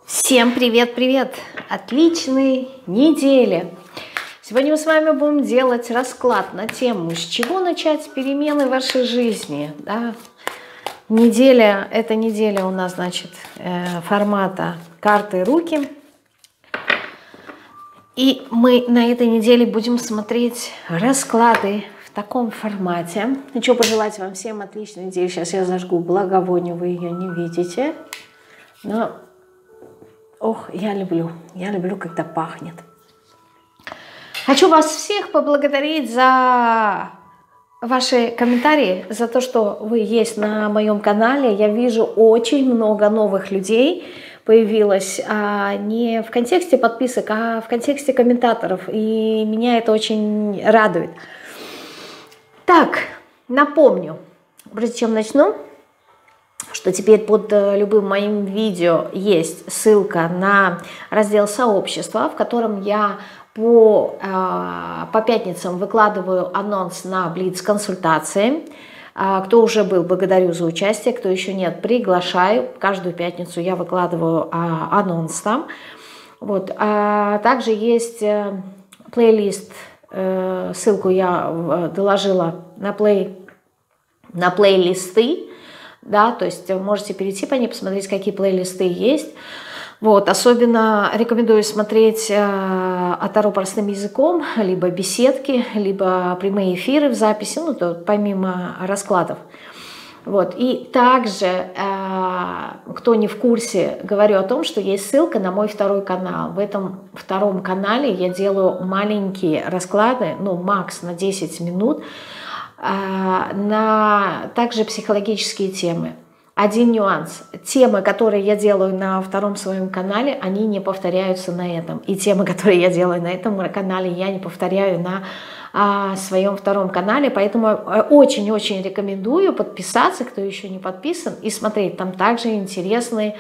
Всем привет-привет! Отличной недели! Сегодня мы с вами будем делать расклад на тему, с чего начать перемены в вашей жизни. Да? Эта неделя у нас, значит, формата карты руки. И мы на этой неделе будем смотреть расклады в таком формате. Хочу пожелать вам всем отличной недели. Сейчас я зажгу благовоние, вы ее не видите. Но, ох, я люблю, когда пахнет. Хочу вас всех поблагодарить за ваши комментарии, за то, что вы есть на моем канале. Я вижу, очень много новых людей появилось, не в контексте подписок, а в контексте комментаторов. И меня это очень радует. Так, напомню, прежде чем начну, что теперь под любым моим видео есть ссылка на раздел сообщества, в котором я по пятницам выкладываю анонс на Блиц-консультации. Кто уже был, благодарю за участие, кто еще нет, приглашаю. Каждую пятницу я выкладываю анонс там. Вот. Также есть плейлист, ссылку я доложила на плейлисты. Да, то есть можете перейти по ней, посмотреть, какие плейлисты есть. Вот, особенно рекомендую смотреть Таро простым языком, либо беседки, либо прямые эфиры в записи, ну, то помимо раскладов. Вот. И также, кто не в курсе, говорю о том, что есть ссылка на мой второй канал. В этом втором канале я делаю маленькие расклады, ну, макс на 10 минут, на также психологические темы. Один нюанс. Темы, которые я делаю на втором своем канале, они не повторяются на этом. И темы, которые я делаю на этом канале, я не повторяю на своем втором канале. Поэтому очень-очень рекомендую подписаться, кто еще не подписан, и смотреть. Там также интересные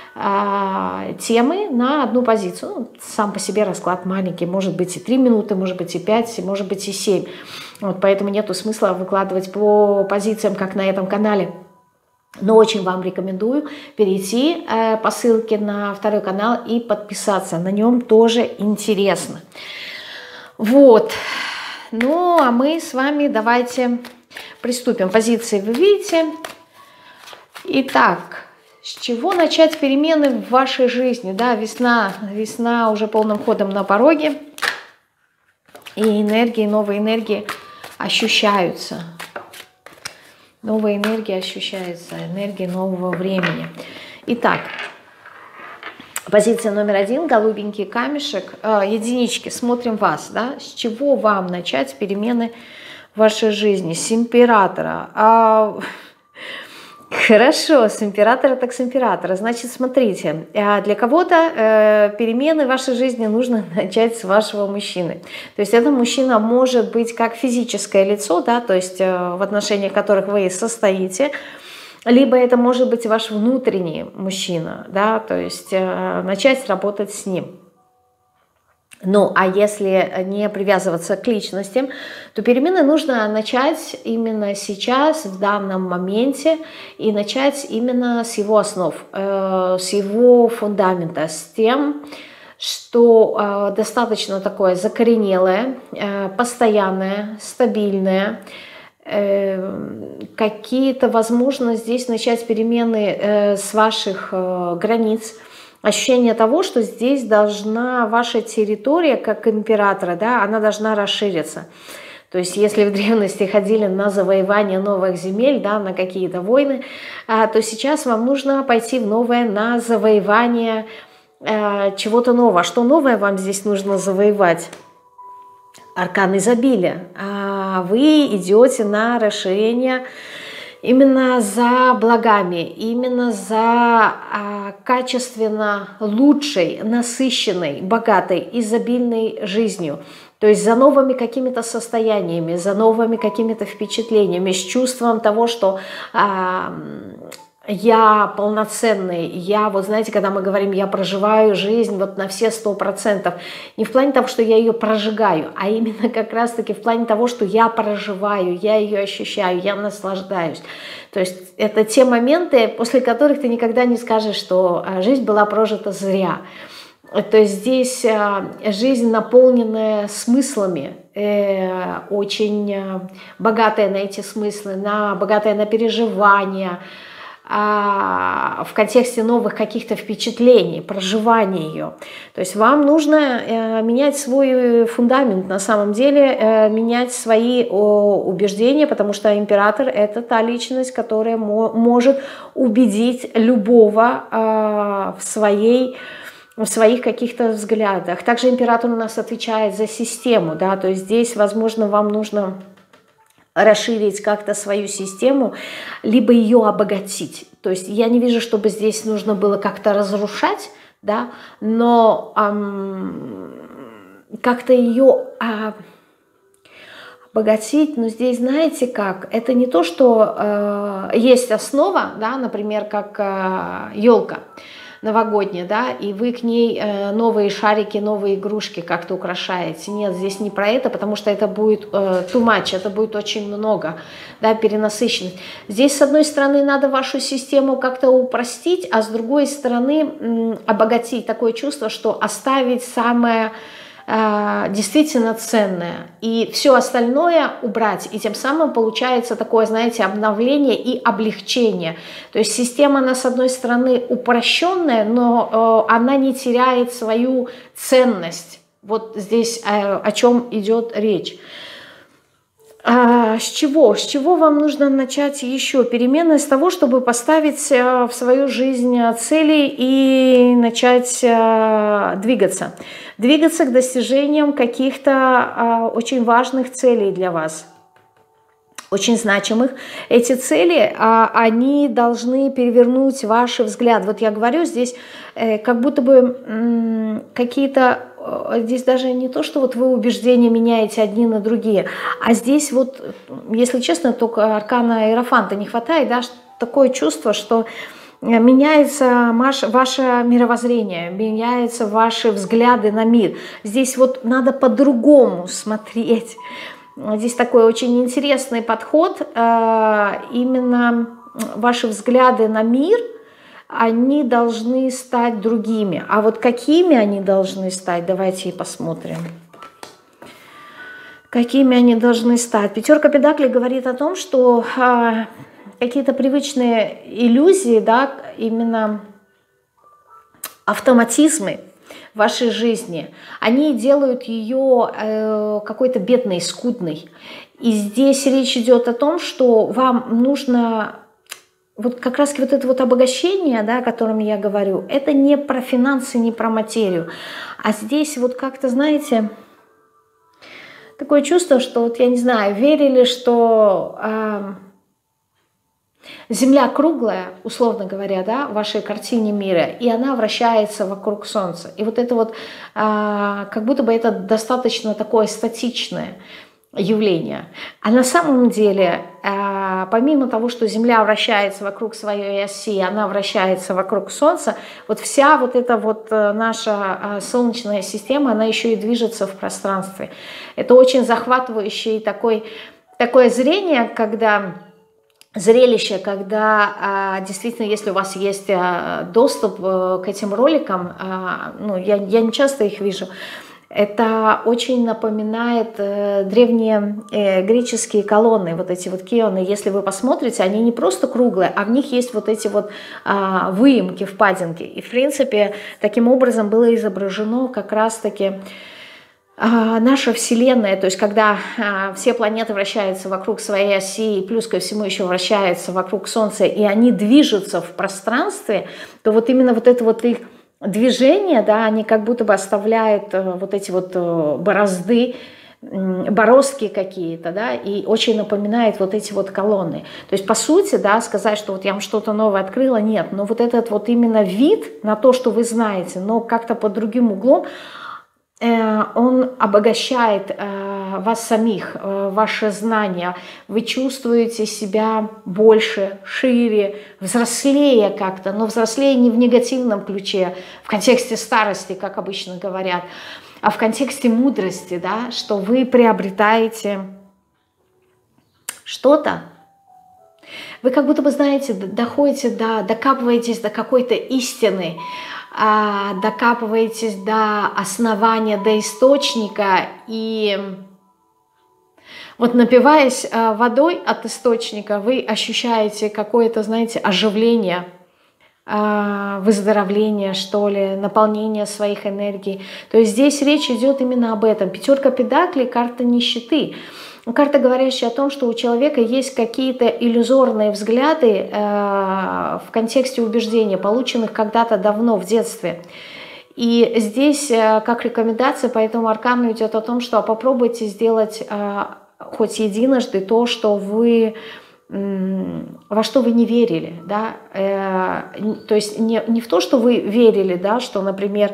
темы на одну позицию. Ну, сам по себе расклад маленький. Может быть и 3 минуты, может быть и 5, может быть и 7. Вот, поэтому нету смысла выкладывать по позициям, как на этом канале. Но очень вам рекомендую перейти по ссылке на второй канал и подписаться. На нем тоже интересно. Вот. Ну, а мы с вами давайте приступим. Позиции вы видите. Итак, с чего начать перемены в вашей жизни? Да, весна уже полным ходом на пороге. И энергии, новые энергии ощущаются. Новая энергия ощущается, энергия нового времени. Итак, позиция номер 1, голубенький камешек, единички, смотрим вас, да, с чего вам начать перемены в вашей жизни? С императора. Хорошо, с императора так с императора. Значит, смотрите, для кого-то перемены в вашей жизни нужно начать с вашего мужчины. То есть этот мужчина может быть как физическое лицо, да, то есть в отношениях которых вы состоите, либо это может быть ваш внутренний мужчина, да, то есть начать работать с ним. Ну, а если не привязываться к личностям, то перемены нужно начать именно сейчас, в данном моменте, и начать именно с его основ, с его фундамента, с тем, что достаточно такое закоренелое, постоянное, стабильное, какие-то, возможно, здесь начать перемены с ваших границ, ощущение того, что здесь должна ваша территория, как императора, да, она должна расшириться. То есть если в древности ходили на завоевание новых земель, да, на какие-то войны, то сейчас вам нужно пойти в новое, на завоевание чего-то нового. Что новое вам здесь нужно завоевать? Аркан изобилия. Вы идете на расширение именно за благами, именно за качественно лучшей, насыщенной, богатой, изобильной жизнью. То есть за новыми какими-то состояниями, за новыми какими-то впечатлениями, с чувством того, что я полноценный, я, вот знаете, когда мы говорим, я проживаю жизнь вот на все 100%, не в плане того, что я ее прожигаю, а именно как раз-таки в плане того, что я проживаю, я ее ощущаю, я наслаждаюсь. То есть это те моменты, после которых ты никогда не скажешь, что жизнь была прожита зря. То есть здесь жизнь, наполненная смыслами, очень богатая на эти смыслы, богатая на переживания, в контексте новых каких-то впечатлений, проживания ее. То есть вам нужно менять свой фундамент, на самом деле, менять свои убеждения, потому что император – это та личность, которая может убедить любого в своих каких-то взглядах. Также император у нас отвечает за систему, да, то есть здесь, возможно, вам нужно расширить как-то свою систему, либо ее обогатить. То есть я не вижу, чтобы здесь нужно было как-то разрушать, да, но как-то ее обогатить, но здесь знаете как, это не то, что есть основа, да, например, как елка новогодняя, да, и вы к ней новые шарики, новые игрушки как-то украшаете. Нет, здесь не про это, потому что это будет too much, это будет очень много, да, перенасыщенность. Здесь, с одной стороны, надо вашу систему как-то упростить, а с другой стороны, обогатить. Такое чувство, что оставить самое действительно ценное, и все остальное убрать, и тем самым получается такое, знаете, обновление и облегчение. То есть система, она, с одной стороны, упрощенная, но она не теряет свою ценность. Вот здесь о чем идет речь. С чего? С чего вам нужно начать еще? Перемены с того, чтобы поставить в свою жизнь цели и начать двигаться. Двигаться к достижениям каких-то очень важных целей для вас, очень значимых. Эти цели, они должны перевернуть ваш взгляд. Вот я говорю, здесь как будто бы какие-то... Здесь даже не то, что вот вы убеждения меняете одни на другие, а здесь вот, если честно, только аркана Иерофанта не хватает, да, такое чувство, что меняется ваше мировоззрение, меняются ваши взгляды на мир. Здесь вот надо по-другому смотреть. Здесь такой очень интересный подход, именно ваши взгляды на мир, они должны стать другими. А вот какими они должны стать, давайте и посмотрим. Какими они должны стать? Пятерка Педаклей говорит о том, что какие-то привычные иллюзии, да, именно автоматизмы в вашей жизни, они делают ее какой-то бедной, скудной. И здесь речь идет о том, что вам нужно... Вот как раз вот это вот обогащение, да, о котором я говорю, это не про финансы, не про материю. А здесь вот как-то, знаете, такое чувство, что, вот я не знаю, верили, что Земля круглая, условно говоря, да, в вашей картине мира, и она вращается вокруг Солнца. И вот это вот, как будто бы это достаточно такое статичное явление. А на самом деле, помимо того, что Земля вращается вокруг своей оси, она вращается вокруг Солнца, вот вся вот эта вот наша Солнечная система, она еще и движется в пространстве. Это очень захватывающее такое зрение, зрелище, когда действительно, если у вас есть доступ к этим роликам, ну, я не часто их вижу, это очень напоминает древние греческие колонны, вот эти вот кеоны. Если вы посмотрите, они не просто круглые, а в них есть вот эти вот выемки, впадинки. И, в принципе, таким образом было изображено как раз-таки наша Вселенная, то есть когда все планеты вращаются вокруг своей оси, и плюс ко всему еще вращаются вокруг Солнца, и они движутся в пространстве, то вот именно вот это вот их движение, да, они как будто бы оставляют вот эти вот борозды, бороздки какие-то, да, и очень напоминает вот эти вот колонны. То есть, по сути, да, сказать, что вот я вам что-то новое открыла, нет, но вот этот вот именно вид на то, что вы знаете, но как-то под другим углом, он обогащает вас самих, ваши знания. Вы чувствуете себя больше, шире, взрослее как-то, но взрослее не в негативном ключе, в контексте старости, как обычно говорят, а в контексте мудрости, да, что вы приобретаете что-то. Вы как будто бы, знаете, доходите докапываетесь до какой-то истины, докапываетесь до основания, до источника, и вот напиваясь водой от источника, вы ощущаете какое-то, знаете, оживление, выздоровление, что ли, наполнение своих энергий. То есть здесь речь идет именно об этом. Пятерка педаклей — карта нищеты. Карта, говорящая о том, что у человека есть какие-то иллюзорные взгляды в контексте убеждений, полученных когда-то давно, в детстве. И здесь, как рекомендация по этому аркану, идет о том, что попробуйте сделать хоть единожды то, что вы, во что вы не верили. Да? То есть не в то, что вы верили, да, что, например,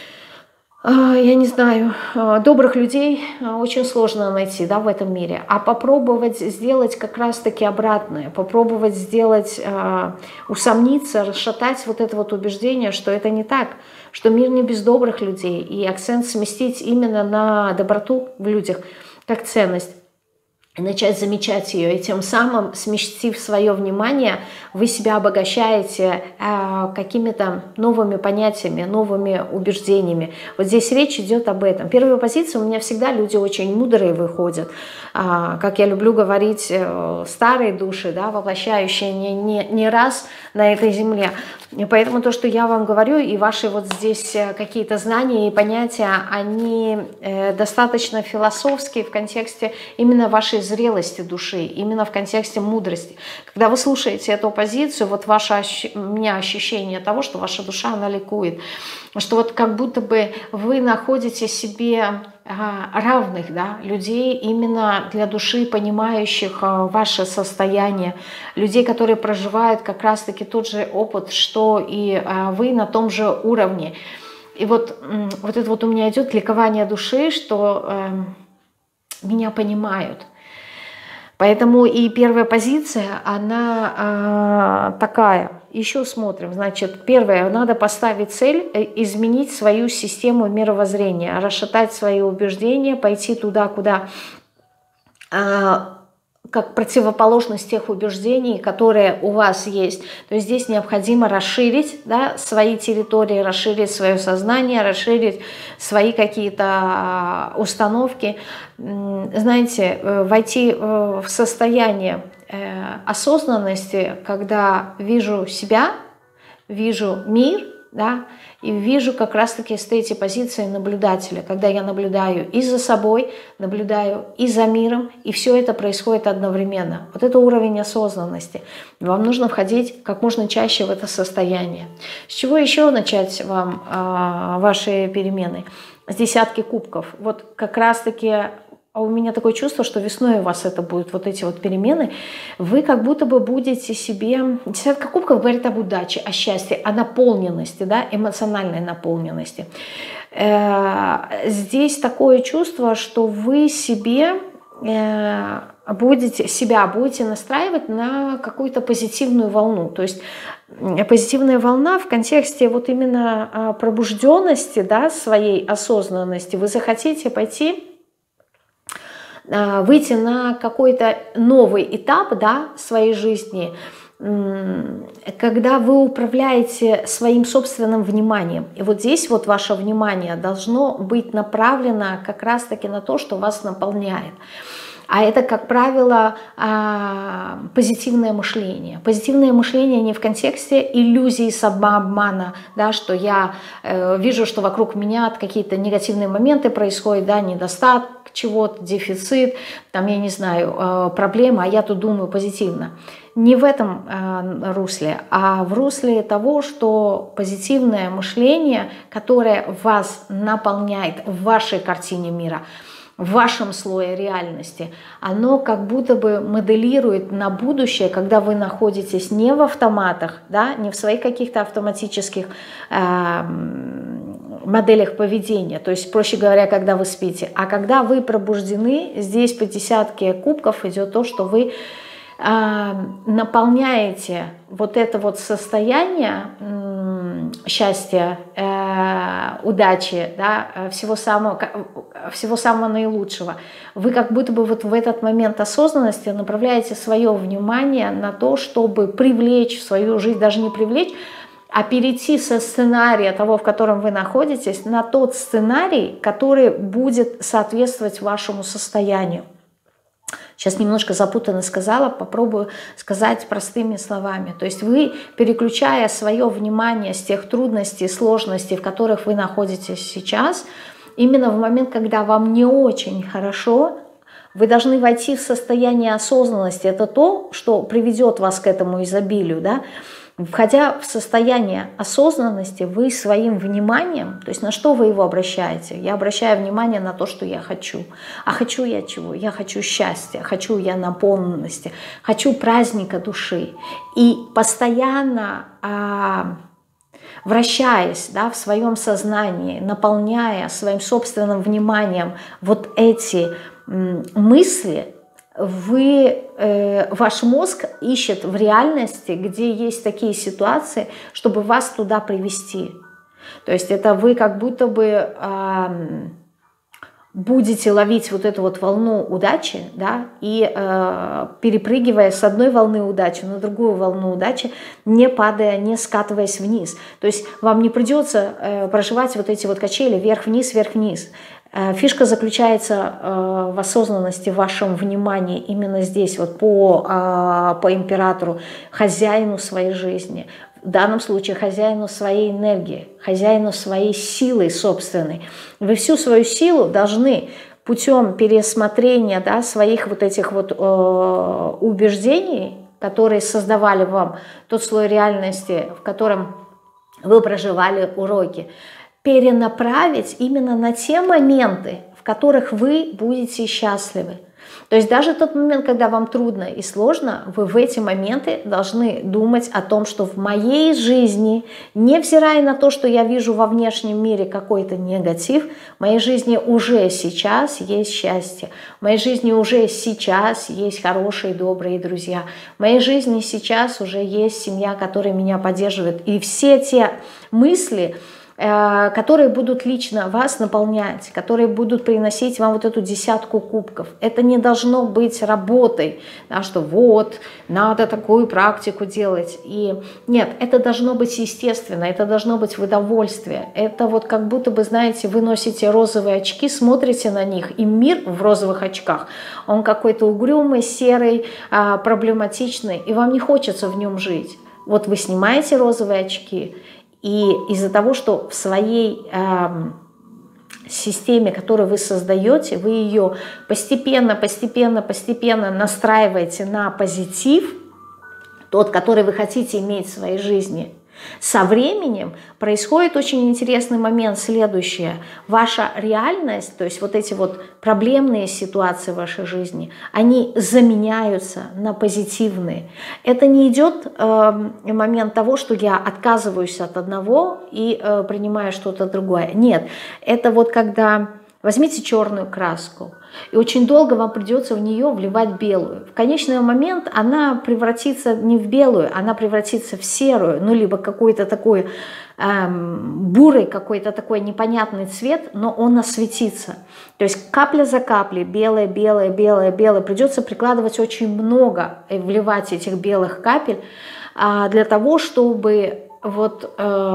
я не знаю, добрых людей очень сложно найти, да, в этом мире, а попробовать сделать как раз-таки обратное, попробовать сделать, усомниться, расшатать вот это вот убеждение, что это не так, что мир не без добрых людей, и акцент сместить именно на доброту в людях как ценность. И начать замечать ее, и тем самым, сместив свое внимание, вы себя обогащаете какими-то новыми понятиями, новыми убеждениями. Вот здесь речь идет об этом. Первая позиция, у меня всегда люди очень мудрые выходят, как я люблю говорить, старые души, да, воплощающие не раз на этой земле. И поэтому то, что я вам говорю, и ваши вот здесь какие-то знания и понятия, они достаточно философские в контексте именно вашей зрелости души, именно в контексте мудрости. Когда вы слушаете эту позицию, вот у меня ощущение того, что ваша душа, она ликует, что вот как будто бы вы находите себе равных, да, людей именно для души, понимающих ваше состояние, людей, которые проживают как раз-таки тот же опыт, что и вы, на том же уровне. И вот это вот у меня идет ликование души, что меня понимают. Поэтому и первая позиция, она такая. Еще смотрим. Значит, первое, надо поставить цель, изменить свою систему мировоззрения, расшатать свои убеждения, пойти туда, куда, как противоположность тех убеждений, которые у вас есть. То есть здесь необходимо расширить, да, свои территории, расширить свое сознание, расширить свои какие-то установки. Знаете, войти в состояние осознанности, когда вижу себя, вижу мир, да, и вижу как раз-таки с третьей позиции наблюдателя, когда я наблюдаю и за собой, наблюдаю и за миром, и все это происходит одновременно. Вот это уровень осознанности. Вам нужно входить как можно чаще в это состояние. С чего еще начать вам ваши перемены? С десятки кубков. Вот как раз-таки у меня такое чувство, что весной у вас это будут вот эти вот перемены. Вы как будто бы будете себе... Десятка кубков говорит об удаче, о счастье, о наполненности, да, эмоциональной наполненности. Здесь такое чувство, что вы себе будете настраивать на какую-то позитивную волну. То есть позитивная волна в контексте вот именно пробужденности, да, своей осознанности. Вы захотите выйти на какой-то новый этап, да, своей жизни, когда вы управляете своим собственным вниманием. И вот здесь вот ваше внимание должно быть направлено как раз-таки на то, что вас наполняет. А это, как правило, позитивное мышление. Позитивное мышление не в контексте иллюзии, самообмана, да, что я вижу, что вокруг меня какие-то негативные моменты происходят, да, недостаток чего-то, дефицит, там, я не знаю, проблема, а я тут думаю позитивно. Не в этом русле, а в русле того, что позитивное мышление, которое вас наполняет в вашей картине мира, в вашем слое реальности, оно как будто бы моделирует на будущее, когда вы находитесь не в автоматах, да, не в своих каких-то автоматических моделях поведения, то есть, проще говоря, когда вы спите. А когда вы пробуждены, здесь по десятке кубков идет то, что вы наполняете вот это вот состояние счастья, удачи, да, всего самого наилучшего. Вы как будто бы вот в этот момент осознанности направляете свое внимание на то, чтобы привлечь в свою жизнь, даже не привлечь, а перейти со сценария того, в котором вы находитесь, на тот сценарий, который будет соответствовать вашему состоянию. Сейчас немножко запутанно сказала, попробую сказать простыми словами. То есть вы, переключая свое внимание с тех трудностей, сложностей, в которых вы находитесь сейчас, именно в момент, когда вам не очень хорошо, вы должны войти в состояние осознанности. Это то, что приведет вас к этому изобилию, да? Входя в состояние осознанности, вы своим вниманием, то есть на что вы его обращаете? Я обращаю внимание на то, что я хочу. А хочу я чего? Я хочу счастья, хочу я наполненности, хочу праздника души. И постоянно вращаясь, да, в своем сознании, наполняя своим собственным вниманием вот эти мысли, ваш мозг ищет в реальности, где есть такие ситуации, чтобы вас туда привести. То есть это вы как будто бы будете ловить вот эту вот волну удачи, да, и перепрыгивая с одной волны удачи на другую волну удачи, не падая, не скатываясь вниз. То есть вам не придется проживать вот эти вот качели вверх-вниз, вверх-вниз. Фишка заключается в осознанности, в вашем внимании именно здесь, вот по императору, хозяину своей жизни, в данном случае хозяину своей энергии, хозяину своей силы собственной. Вы всю свою силу должны путем пересмотрения, да, своих вот этих вот убеждений, которые создавали вам тот слой реальности, в котором вы проживали уроки, перенаправить именно на те моменты, в которых вы будете счастливы. То есть даже тот момент, когда вам трудно и сложно, вы в эти моменты должны думать о том, что в моей жизни, невзирая на то, что я вижу во внешнем мире какой-то негатив, в моей жизни уже сейчас есть счастье, в моей жизни уже сейчас есть хорошие, добрые друзья, в моей жизни сейчас уже есть семья, которая меня поддерживает. И все те мысли, которые будут лично вас наполнять, которые будут приносить вам вот эту десятку кубков. Это не должно быть работой, да, что вот, надо такую практику делать. И нет, это должно быть естественно, это должно быть в удовольствие. Это вот как будто бы, знаете, вы носите розовые очки, смотрите на них, и мир в розовых очках, он какой-то угрюмый, серый, проблематичный, и вам не хочется в нем жить. Вот вы снимаете розовые очки, и из-за того, что в своей системе, которую вы создаете, вы ее постепенно настраиваете на позитив, тот, который вы хотите иметь в своей жизни, со временем происходит очень интересный момент следующее. Ваша реальность, то есть вот эти вот проблемные ситуации в вашей жизни, они заменяются на позитивные. Это не идет момент того, что я отказываюсь от одного и принимаю что-то другое. Нет, это вот когда... Возьмите черную краску, и очень долго вам придется в нее вливать белую. В конечный момент она превратится не в белую, она превратится в серую, ну либо какой-то такой бурый, какой-то такой непонятный цвет, но он осветится. То есть капля за каплей, белое, белое, белое, белое. Придется прикладывать очень много, вливать этих белых капель для того, чтобы вот...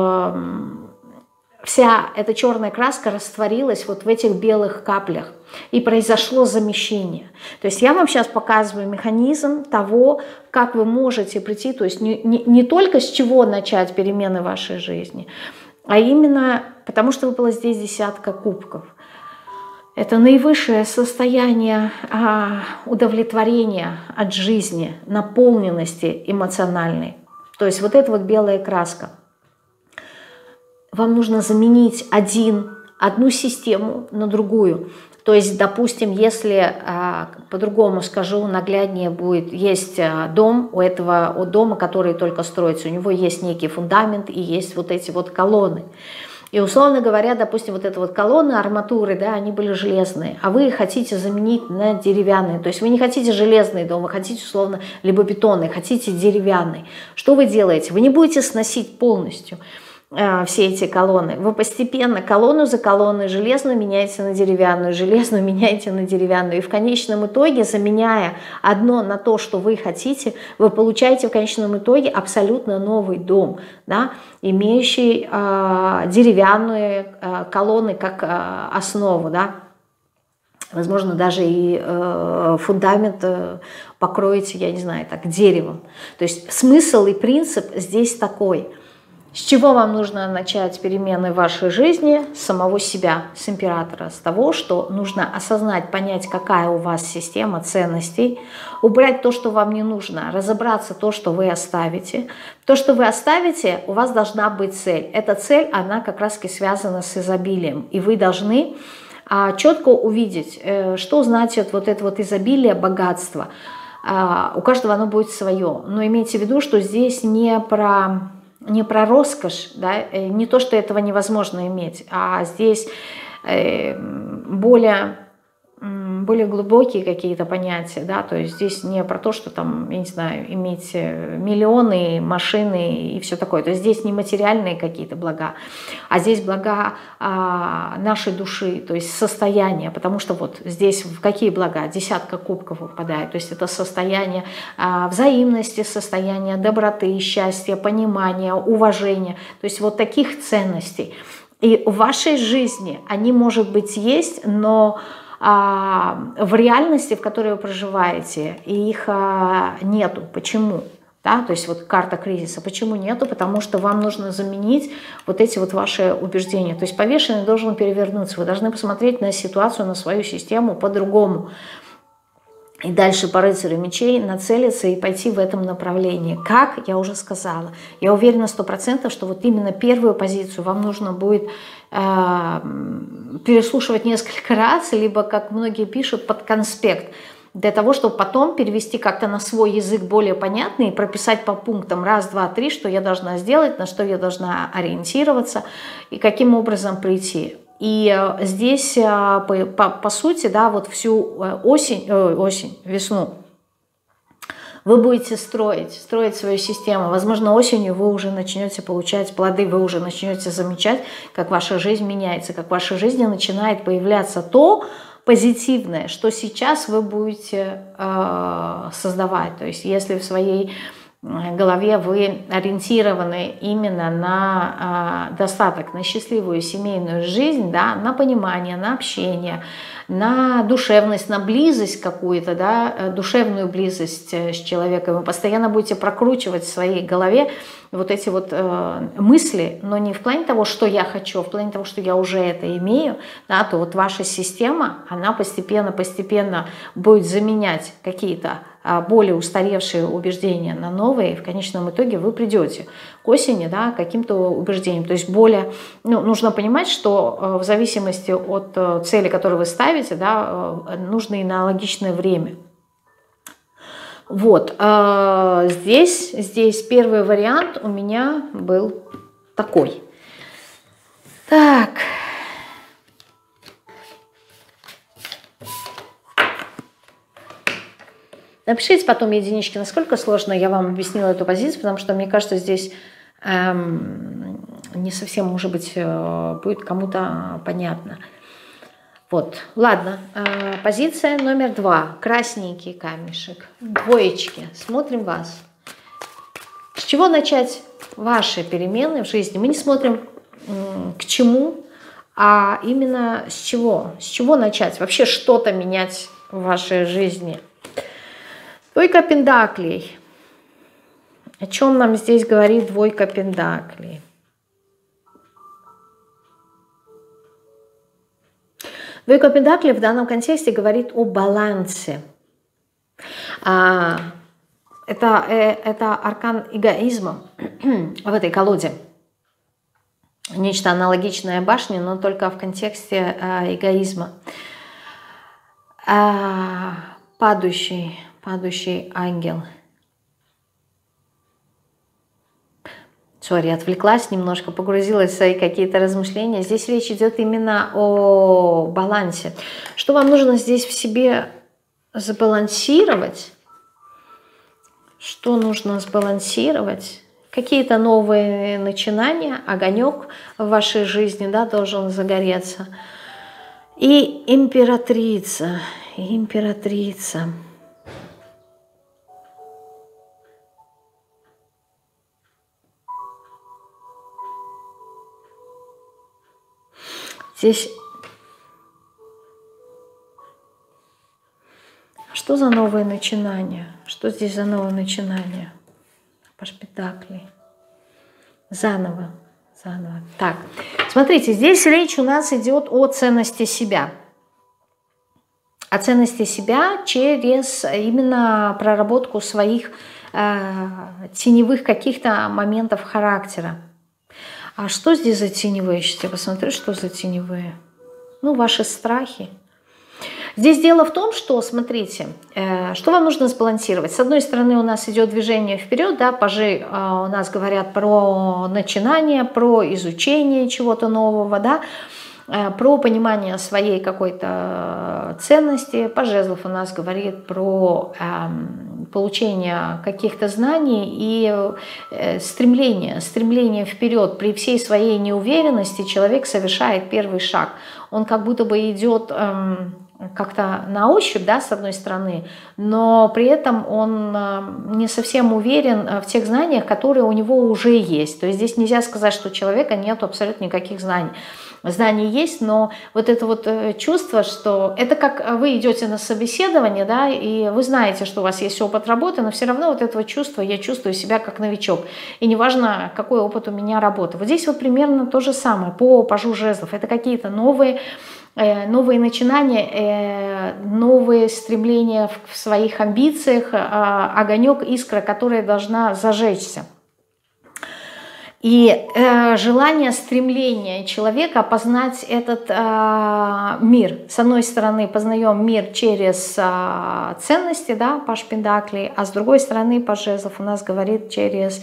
вся эта черная краска растворилась вот в этих белых каплях, и произошло замещение. То есть я вам сейчас показываю механизм того, как вы можете прийти, то есть не только с чего начать перемены в вашей жизни, а именно потому, что выпало здесь десятка кубков. Это наивысшее состояние удовлетворения от жизни, наполненности эмоциональной. То есть вот эта вот белая краска. Вам нужно заменить одну систему на другую. То есть, допустим, если, по-другому скажу, нагляднее будет, есть дом, у этого дома, который только строится, у него есть некий фундамент и есть вот эти вот колонны. И, условно говоря, допустим, вот эта вот колонны, арматуры, да, они были железные, а вы хотите заменить на деревянные. То есть вы не хотите железный дом, вы хотите, условно, либо бетонный, хотите деревянный. Что вы делаете? Вы не будете сносить полностью все эти колонны. Вы постепенно колонну за колонной железную меняете на деревянную, железную меняете на деревянную. И в конечном итоге, заменяя одно на то, что вы хотите, вы получаете в конечном итоге абсолютно новый дом, да, имеющий деревянные колонны как основу, да. Возможно, даже и фундамент покроете, я не знаю, так, деревом. То есть смысл и принцип здесь такой. С чего вам нужно начать перемены в вашей жизни? С самого себя, с императора, с того, что нужно осознать, понять, какая у вас система ценностей, убрать то, что вам не нужно, разобраться то, что вы оставите. То, что вы оставите, у вас должна быть цель. Эта цель, она как раз-таки связана с изобилием. И вы должны четко увидеть, что значит вот это вот изобилие, богатство. У каждого оно будет свое. Но имейте в виду, что здесь не про роскошь, да, не то, что этого невозможно иметь, а здесь более глубокие какие-то понятия, да, то есть здесь не про то, что там, я не знаю, иметь миллионы, машины и все такое, то есть здесь не материальные какие-то блага, а здесь блага нашей души, то есть состояние, потому что вот здесь в какие блага? Десятка кубков выпадает, то есть это состояние взаимности, состояние доброты, счастья, понимания, уважения, то есть вот таких ценностей. И в вашей жизни они, может быть, есть, но в реальности, в которой вы проживаете, их нету. Почему? Да? То есть вот карта кризиса. Почему нету? Потому что вам нужно заменить вот эти вот ваши убеждения. То есть повешенный должен перевернуться. Вы должны посмотреть на ситуацию, на свою систему по-другому. И дальше по рыцарю мечей нацелиться и пойти в этом направлении. Как? Я уже сказала. Я уверена 100%, что вот именно первую позицию вам нужно будет переслушивать несколько раз, либо, как многие пишут, под конспект, для того, чтобы потом перевести как-то на свой язык более понятный и прописать по пунктам раз, два, три, что я должна сделать, на что я должна ориентироваться и каким образом прийти. И здесь, по сути, да, вот всю весну вы будете строить свою систему. Возможно, осенью вы уже начнете получать плоды, вы уже начнете замечать, как ваша жизнь меняется, как в вашей жизни начинает появляться то позитивное, что сейчас вы будете создавать. То есть если в своей голове вы ориентированы именно на достаток, на счастливую семейную жизнь, да, на понимание, на общение, на душевность, на близость какую-то, да, душевную близость с человеком. Вы постоянно будете прокручивать в своей голове вот эти вот мысли, но не в плане того, что я хочу, а в плане того, что я уже это имею, да, то вот ваша система, она постепенно будет заменять какие-то более устаревшие убеждения на новые, и в конечном итоге вы придете к осени, да, к каким-то убеждениям. То есть более, нужно понимать, что в зависимости от цели, которую вы ставите, да, нужно аналогичное время. Вот, здесь первый вариант у меня был такой. Так. Напишите потом единички, насколько сложно я вам объяснила эту позицию, потому что, мне кажется, здесь не совсем, может быть, будет кому-то понятно. Вот, ладно, позиция номер 2, красненький камешек, двоечки, смотрим вас. С чего начать ваши перемены в жизни? Мы не смотрим к чему, а именно с чего начать, вообще что-то менять в вашей жизни. Двойка пентаклей. О чем нам здесь говорит двойка пентаклей? Двойка пентаклей в данном контексте говорит о балансе. Это аркан эгоизма в этой колоде. Нечто аналогичное башне, но только в контексте эгоизма. Падающий ангел. Сори, отвлеклась немножко, погрузилась в свои какие-то размышления. Здесь речь идет именно о балансе. Что вам нужно здесь в себе сбалансировать? Что нужно сбалансировать? Какие-то новые начинания, огонек в вашей жизни, да, должен загореться. И императрица, императрица. Здесь что за новые начинания? Что здесь за новое начинание? Паш Пентаклей. Заново, заново. Так, смотрите, здесь речь у нас идет о ценности себя. О ценности себя через именно проработку своих теневых каких-то моментов характера. А что здесь за теневые? Сейчас я посмотрю, что за теневые. Ну, ваши страхи. Здесь дело в том, что, смотрите, что вам нужно сбалансировать. С одной стороны, у нас идет движение вперед, да, пажи у нас говорят про начинание, про изучение чего-то нового, да, про понимание своей какой-то ценности. Паж жезлов у нас говорит про получение каких-то знаний и стремление вперед. При всей своей неуверенности человек совершает первый шаг. Он как будто бы идет как-то на ощупь, да, с одной стороны, но при этом он не совсем уверен в тех знаниях, которые у него уже есть. То есть здесь нельзя сказать, что у человека нет абсолютно никаких знаний. Знания есть, но вот это вот чувство, что это как вы идете на собеседование, да, и вы знаете, что у вас есть опыт работы, но все равно вот этого чувства, я чувствую себя как новичок. И неважно, какой опыт у меня работы. Вот здесь вот примерно то же самое по пажу жезлов. Это какие-то новые начинания, новые стремления в своих амбициях, огонек, искра, которая должна зажечься. И желание, стремление человека познать этот мир. С одной стороны, познаем мир через ценности, да, паж пентаклей, а с другой стороны, паж жезлов у нас говорит через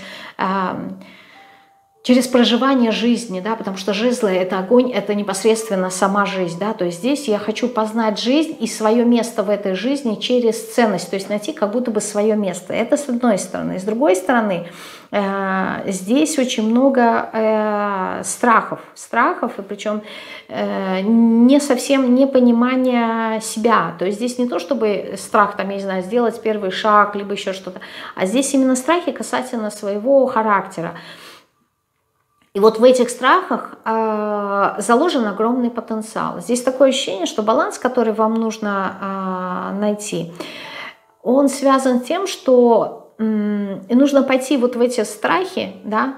проживание жизни, да, потому что жезлы — это огонь, это непосредственно сама жизнь, да, то есть здесь я хочу познать жизнь и свое место в этой жизни через ценность, то есть найти как будто бы свое место. Это с одной стороны. С другой стороны, здесь очень много страхов, и причем не совсем непонимание себя, то есть здесь не то, чтобы страх, там, я не знаю, сделать первый шаг, либо еще что-то, а здесь именно страхи касательно своего характера. И вот в этих страхах заложен огромный потенциал. Здесь такое ощущение, что баланс, который вам нужно найти, он связан с тем, что нужно пойти вот в эти страхи, да,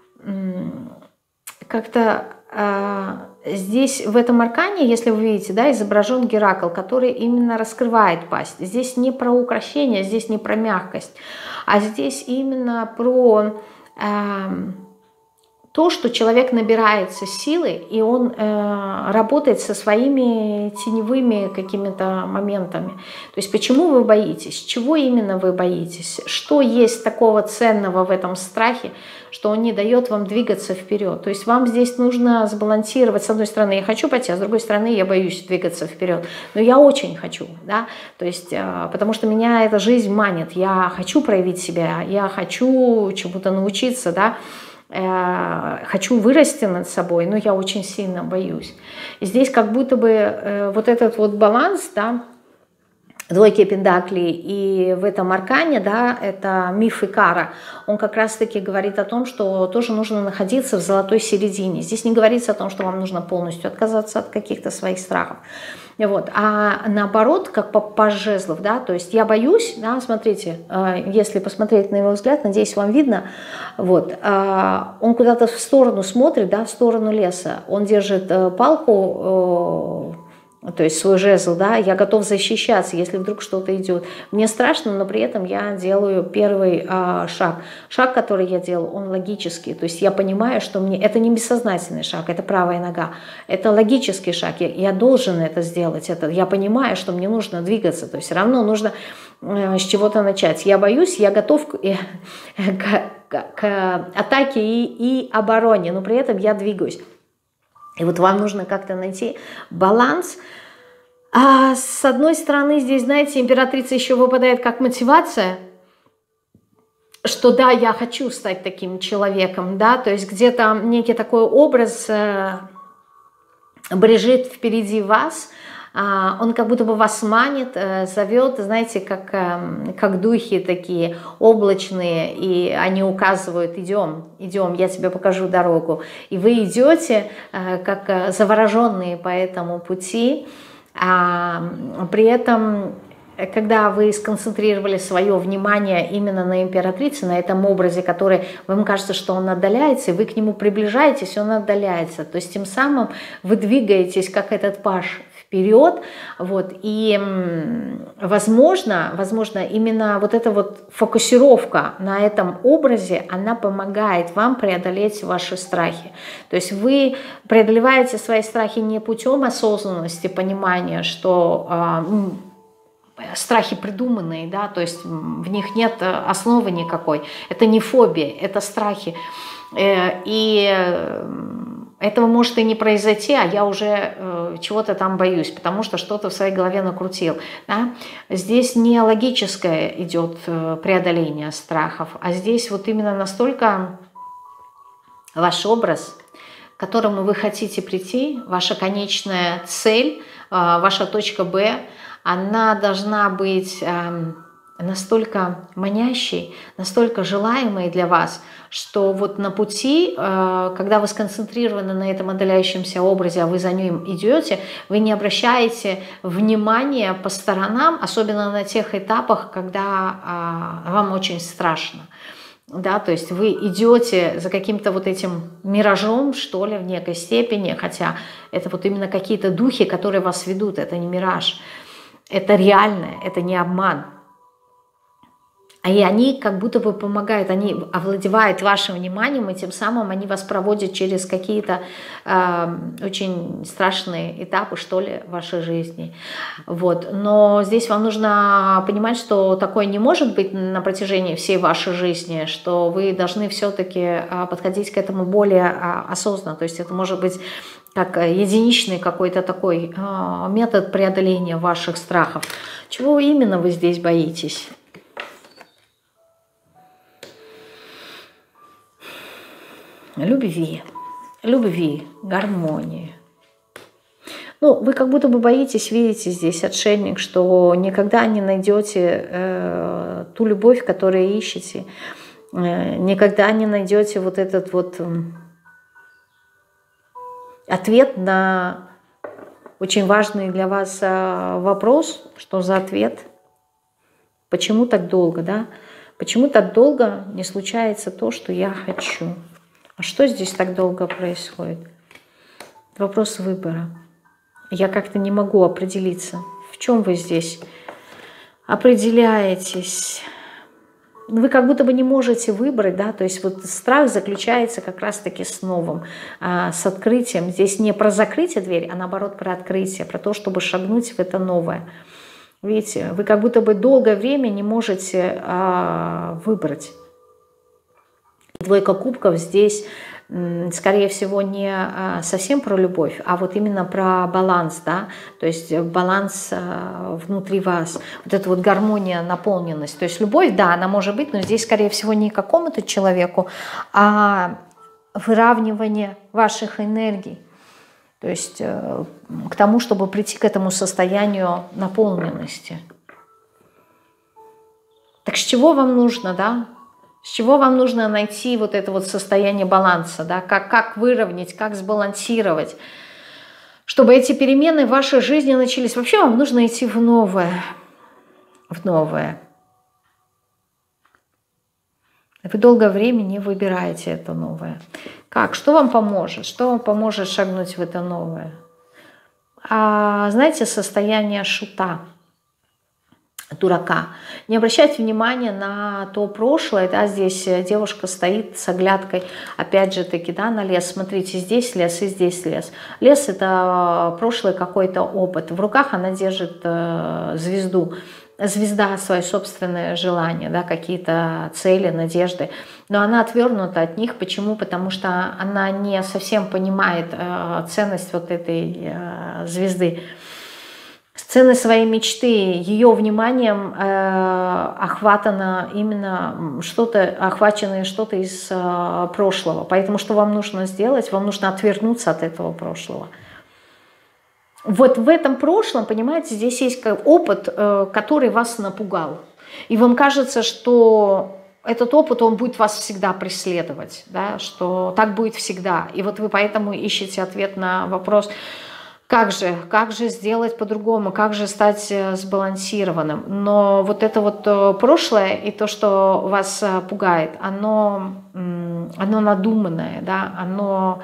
как-то здесь в этом аркане, если вы видите, да, изображен Геракл, который именно раскрывает пасть. Здесь не про укрощение, здесь не про мягкость, а здесь именно про то, что человек набирается силы, и он работает со своими теневыми какими-то моментами. То есть почему вы боитесь? Чего именно вы боитесь? Что есть такого ценного в этом страхе, что он не дает вам двигаться вперед? То есть вам здесь нужно сбалансировать. С одной стороны, я хочу пойти, а с другой стороны, я боюсь двигаться вперед. Но я очень хочу, да? То есть, потому что меня эта жизнь манит. Я хочу проявить себя, я хочу чему-то научиться, да? Хочу вырасти над собой, но я очень сильно боюсь. И здесь как будто бы вот этот вот баланс, да, двойки пентаклей и в этом аркане, да, это миф Икара, он как раз-таки говорит о том, что тоже нужно находиться в золотой середине. Здесь не говорится о том, что вам нужно полностью отказаться от каких-то своих страхов. Вот. А наоборот, как паж жезлов, да, то есть я боюсь, да, смотрите, если посмотреть на его взгляд, надеюсь, вам видно, вот, он куда-то в сторону смотрит, да, в сторону леса, он держит палку, то есть свой жезл, да, я готов защищаться, если вдруг что-то идет. Мне страшно, но при этом я делаю первый шаг. Шаг, который я делаю, он логический. То есть я понимаю, что мне это не бессознательный шаг, это правая нога. Это логический шаг, я должен это сделать. Я понимаю, что мне нужно двигаться. То есть все равно нужно с чего-то начать. Я боюсь, я готов к к атаке и обороне, но при этом я двигаюсь. И вот вам нужно как-то найти баланс. А с одной стороны, здесь, знаете, императрица еще выпадает как мотивация, что да, я хочу стать таким человеком, да, то есть где-то некий такой образ брежит впереди вас, он как будто бы вас манит, зовет, знаете, как духи такие облачные, и они указывают: идем, идем, я тебе покажу дорогу. И вы идете, как завороженные по этому пути, при этом, когда вы сконцентрировали свое внимание именно на императрице, на этом образе, который вам кажется, что он отдаляется, и вы к нему приближаетесь, он отдаляется. То есть тем самым вы двигаетесь, как этот паж, вперед. Вот, и, возможно, именно вот эта вот фокусировка на этом образе, она помогает вам преодолеть ваши страхи. То есть вы преодолеваете свои страхи не путем осознанности, понимания, что страхи придуманные, да, то есть в них нет основы никакой. Это не фобия, это страхи. И этого может и не произойти, а я уже чего-то там боюсь, потому что что-то в своей голове накрутил. Да? Здесь не логическое идет преодоление страхов, а здесь вот именно настолько ваш образ, к которому вы хотите прийти, ваша конечная цель, ваша точка Б, она должна быть настолько манящей, настолько желаемой для вас, что вот на пути, когда вы сконцентрированы на этом отдаляющемся образе, а вы за ним идете, вы не обращаете внимания по сторонам, особенно на тех этапах, когда вам очень страшно. Да, то есть вы идете за каким-то вот этим миражом, что ли, в некой степени, хотя это вот именно какие-то духи, которые вас ведут, это не мираж, это реальное, это не обман. И они как будто бы помогают, они овладевают вашим вниманием, и тем самым они вас проводят через какие-то очень страшные этапы, что ли, вашей жизни. Вот. Но здесь вам нужно понимать, что такое не может быть на протяжении всей вашей жизни, что вы должны все-таки подходить к этому более осознанно. То есть это может быть как единичный какой-то такой метод преодоления ваших страхов. Чего именно вы здесь боитесь? Любви, гармонии. Ну, вы как будто бы боитесь, видите здесь, отшельник, что никогда не найдете ту любовь, которую ищете, никогда не найдете вот этот вот ответ на очень важный для вас вопрос. Что за ответ? Почему так долго, да? Почему так долго не случается то, что я хочу? А что здесь так долго происходит? Вопрос выбора. Я как-то не могу определиться. В чем вы здесь определяетесь? Вы как будто бы не можете выбрать, да, то есть вот страх заключается как раз-таки с новым, с открытием. Здесь не про закрытие двери, а наоборот про открытие, про то, чтобы шагнуть в это новое. Видите, вы как будто бы долгое время не можете выбрать. Двойка кубков здесь, скорее всего, не совсем про любовь, а вот именно про баланс, да, то есть баланс внутри вас, вот эта вот гармония, наполненность. То есть любовь, да, она может быть, но здесь, скорее всего, не какому-то человеку, а выравнивание ваших энергий. То есть к тому, чтобы прийти к этому состоянию наполненности. Так с чего вам нужно, да? С чего вам нужно найти вот это вот состояние баланса, да? Как выровнять, как сбалансировать, чтобы эти перемены в вашей жизни начались. Вообще вам нужно идти в новое, в новое. Вы долгое время не выбираете это новое. Как? Что вам поможет? Что вам поможет шагнуть в это новое? Знаете, состояние шута, дурака. Не обращайте внимания на то прошлое, да, здесь девушка стоит с оглядкой, опять же таки, да, на лес. Смотрите, здесь лес и здесь лес. Лес — это прошлый какой-то опыт. В руках она держит звезду. звезда, свои собственные желания, да, какие-то цели, надежды, но она отвернута от них. Почему? Потому что она не совсем понимает ценность вот этой звезды. Ценность своей мечты, ее вниманием охвачено именно что-то из прошлого. Поэтому что вам нужно сделать? Вам нужно отвернуться от этого прошлого. Вот в этом прошлом, понимаете, здесь есть опыт, который вас напугал. И вам кажется, что этот опыт, он будет вас всегда преследовать, да, что так будет всегда. И вот вы поэтому ищете ответ на вопрос, как же сделать по-другому, как же стать сбалансированным. Но вот это вот прошлое и то, что вас пугает, оно надуманное, да, оно...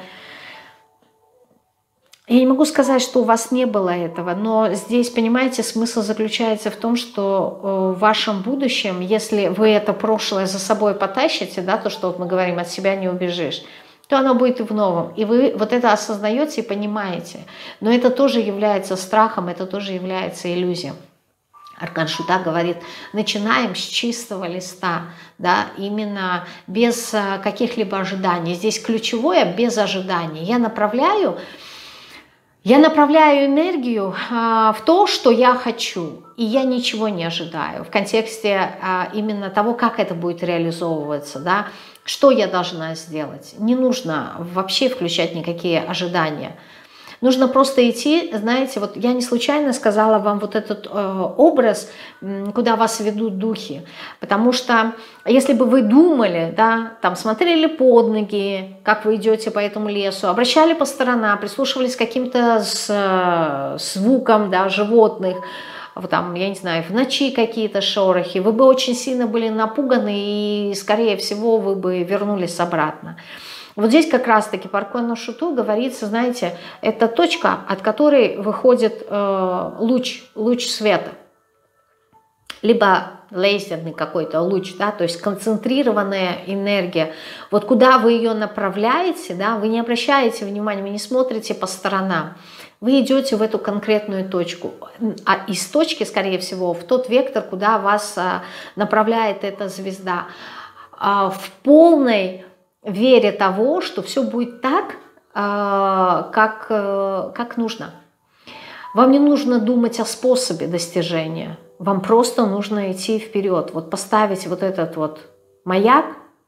Я не могу сказать, что у вас не было этого, но здесь, понимаете, смысл заключается в том, что в вашем будущем, если вы это прошлое за собой потащите, да, то, что вот мы говорим, от себя не убежишь, то оно будет и в новом. И вы вот это осознаете и понимаете. Но это тоже является страхом, это тоже является иллюзией. Аркан Шута говорит, начинаем с чистого листа, да, именно без каких-либо ожиданий. Здесь ключевое без ожиданий. Я направляю энергию в то, что я хочу, и я ничего не ожидаю в контексте именно того, как это будет реализовываться, да, что я должна сделать. Не нужно вообще включать никакие ожидания. Нужно просто идти, знаете, вот я не случайно сказала вам вот этот образ, куда вас ведут духи, потому что если бы вы думали, да, там смотрели под ноги, как вы идете по этому лесу, обращали по сторонам, прислушивались к каким-то звукам, да, животных, вот там, я не знаю, в ночи какие-то шорохи, вы бы очень сильно были напуганы и, скорее всего, вы бы вернулись обратно. Вот здесь как раз-таки по Аркану Шуту говорится, знаете, это точка, от которой выходит луч света, либо лазерный какой-то луч, да, то есть концентрированная энергия. Вот куда вы ее направляете, да, вы не обращаете внимания, вы не смотрите по сторонам, вы идете в эту конкретную точку, а из точки, скорее всего, в тот вектор, куда вас направляет эта звезда, в полной вере того, что все будет так, как нужно. Вам не нужно думать о способе достижения, вам просто нужно идти вперед, вот поставить вот этот вот маяк.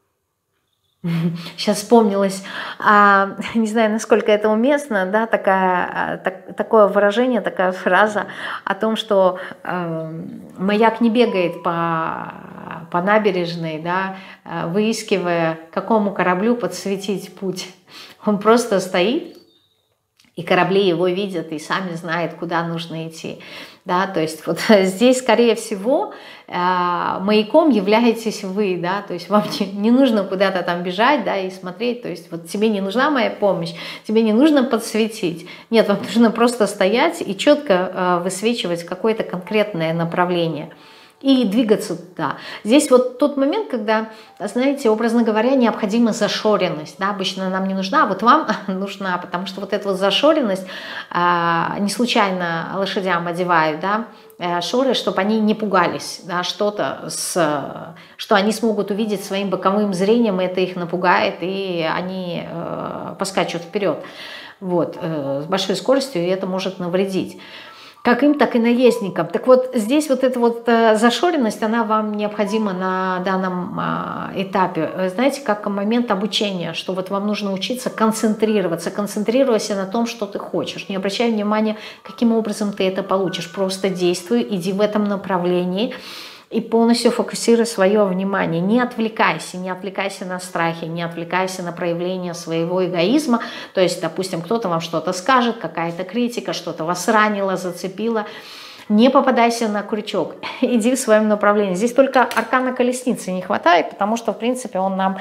Сейчас вспомнилось, не знаю, насколько это уместно, да, такое выражение, такая фраза о том, что маяк не бегает по набережной, да, выискивая, какому кораблю подсветить путь. Он просто стоит, и корабли его видят и сами знают, куда нужно идти. Да, то есть вот здесь, скорее всего, маяком являетесь вы, да, то есть вам не нужно куда-то там бежать, да, и смотреть, то есть вот тебе не нужна моя помощь, тебе не нужно подсветить, нет, вам нужно просто стоять и четко высвечивать какое-то конкретное направление и двигаться туда. Здесь вот тот момент, когда, знаете, образно говоря, необходима зашоренность. Да? Обычно нам не нужна, а вот вам нужна, потому что вот эта вот зашоренность, не случайно лошадям одевают, да, шоры, чтобы они не пугались, да, что они смогут увидеть своим боковым зрением, и это их напугает, и они поскачут вперед вот, с большой скоростью, и это может навредить. Как им, так и наездникам. Так вот, здесь вот эта вот зашоренность, она вам необходима на данном этапе. Знаете, как момент обучения, что вот вам нужно учиться концентрироваться на том, что ты хочешь. Не обращай внимания, каким образом ты это получишь. Просто действуй, иди в этом направлении и полностью фокусируй свое внимание. Не отвлекайся на страхи, не отвлекайся на проявление своего эгоизма. То есть, допустим, кто-то вам что-то скажет, какая-то критика, что-то вас ранило, зацепило. Не попадайся на крючок, иди в своем направлении. Здесь только аркана колесницы не хватает, потому что, в принципе, он нам